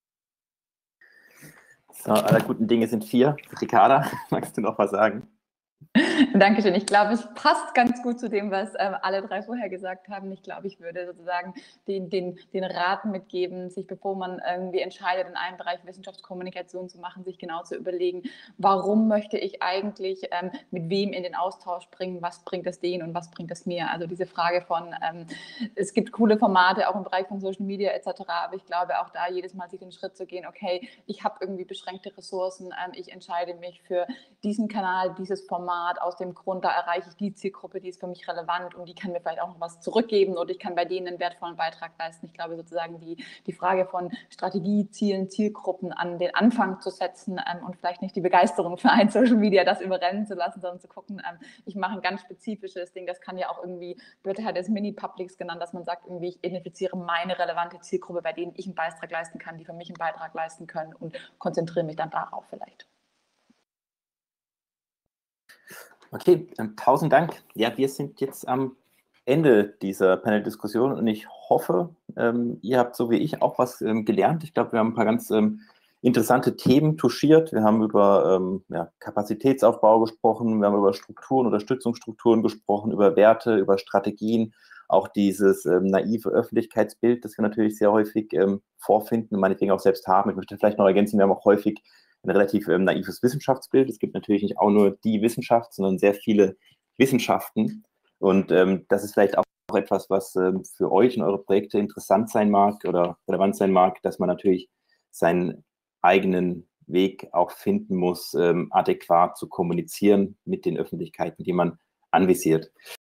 So, aller guten Dinge sind vier. Ricarda, magst du noch was sagen? Dankeschön. Ich glaube, es passt ganz gut zu dem, was ähm, alle drei vorher gesagt haben. Ich glaube, ich würde sozusagen den, den, den Rat mitgeben, sich, bevor man irgendwie entscheidet, in einem Bereich Wissenschaftskommunikation zu machen, sich genau zu überlegen, warum möchte ich eigentlich ähm, mit wem in den Austausch bringen, was bringt es denen und was bringt es mir? Also diese Frage von, ähm, es gibt coole Formate auch im Bereich von Social Media et cetera, aber ich glaube auch da jedes Mal sich den Schritt zu gehen, okay, ich habe irgendwie beschränkte Ressourcen, ähm, ich entscheide mich für diesen Kanal, dieses Format, aus dem Grund, da erreiche ich die Zielgruppe, die ist für mich relevant und die kann mir vielleicht auch noch was zurückgeben oder ich kann bei denen einen wertvollen Beitrag leisten. Ich glaube sozusagen die, die Frage von Strategie, Zielen, Zielgruppen an den Anfang zu setzen ähm, und vielleicht nicht die Begeisterung für ein Social Media das überrennen zu lassen, sondern zu gucken, ähm, ich mache ein ganz spezifisches Ding, das kann ja auch irgendwie, wird halt als Mini-Publics genannt, dass man sagt, irgendwie ich identifiziere meine relevante Zielgruppe, bei denen ich einen Beitrag leisten kann, die für mich einen Beitrag leisten können und konzentriere mich dann darauf vielleicht. Okay, ähm, tausend Dank. Ja, wir sind jetzt am Ende dieser Panel-Diskussion und ich hoffe, ähm, ihr habt so wie ich auch was ähm, gelernt. Ich glaube, wir haben ein paar ganz ähm, interessante Themen touchiert. Wir haben über ähm, ja, Kapazitätsaufbau gesprochen, wir haben über Strukturen, Unterstützungsstrukturen gesprochen, über Werte, über Strategien, auch dieses ähm, naive Öffentlichkeitsbild, das wir natürlich sehr häufig ähm, vorfinden und meinetwegen auch selbst haben. Ich möchte vielleicht noch ergänzen, wir haben auch häufig ein relativ ähm, naives Wissenschaftsbild. Es gibt natürlich nicht auch nur die Wissenschaft, sondern sehr viele Wissenschaften. Und ähm, das ist vielleicht auch etwas, was ähm, für euch und eure Projekte interessant sein mag oder relevant sein mag, dass man natürlich seinen eigenen Weg auch finden muss, ähm, adäquat zu kommunizieren mit den Öffentlichkeiten, die man anvisiert.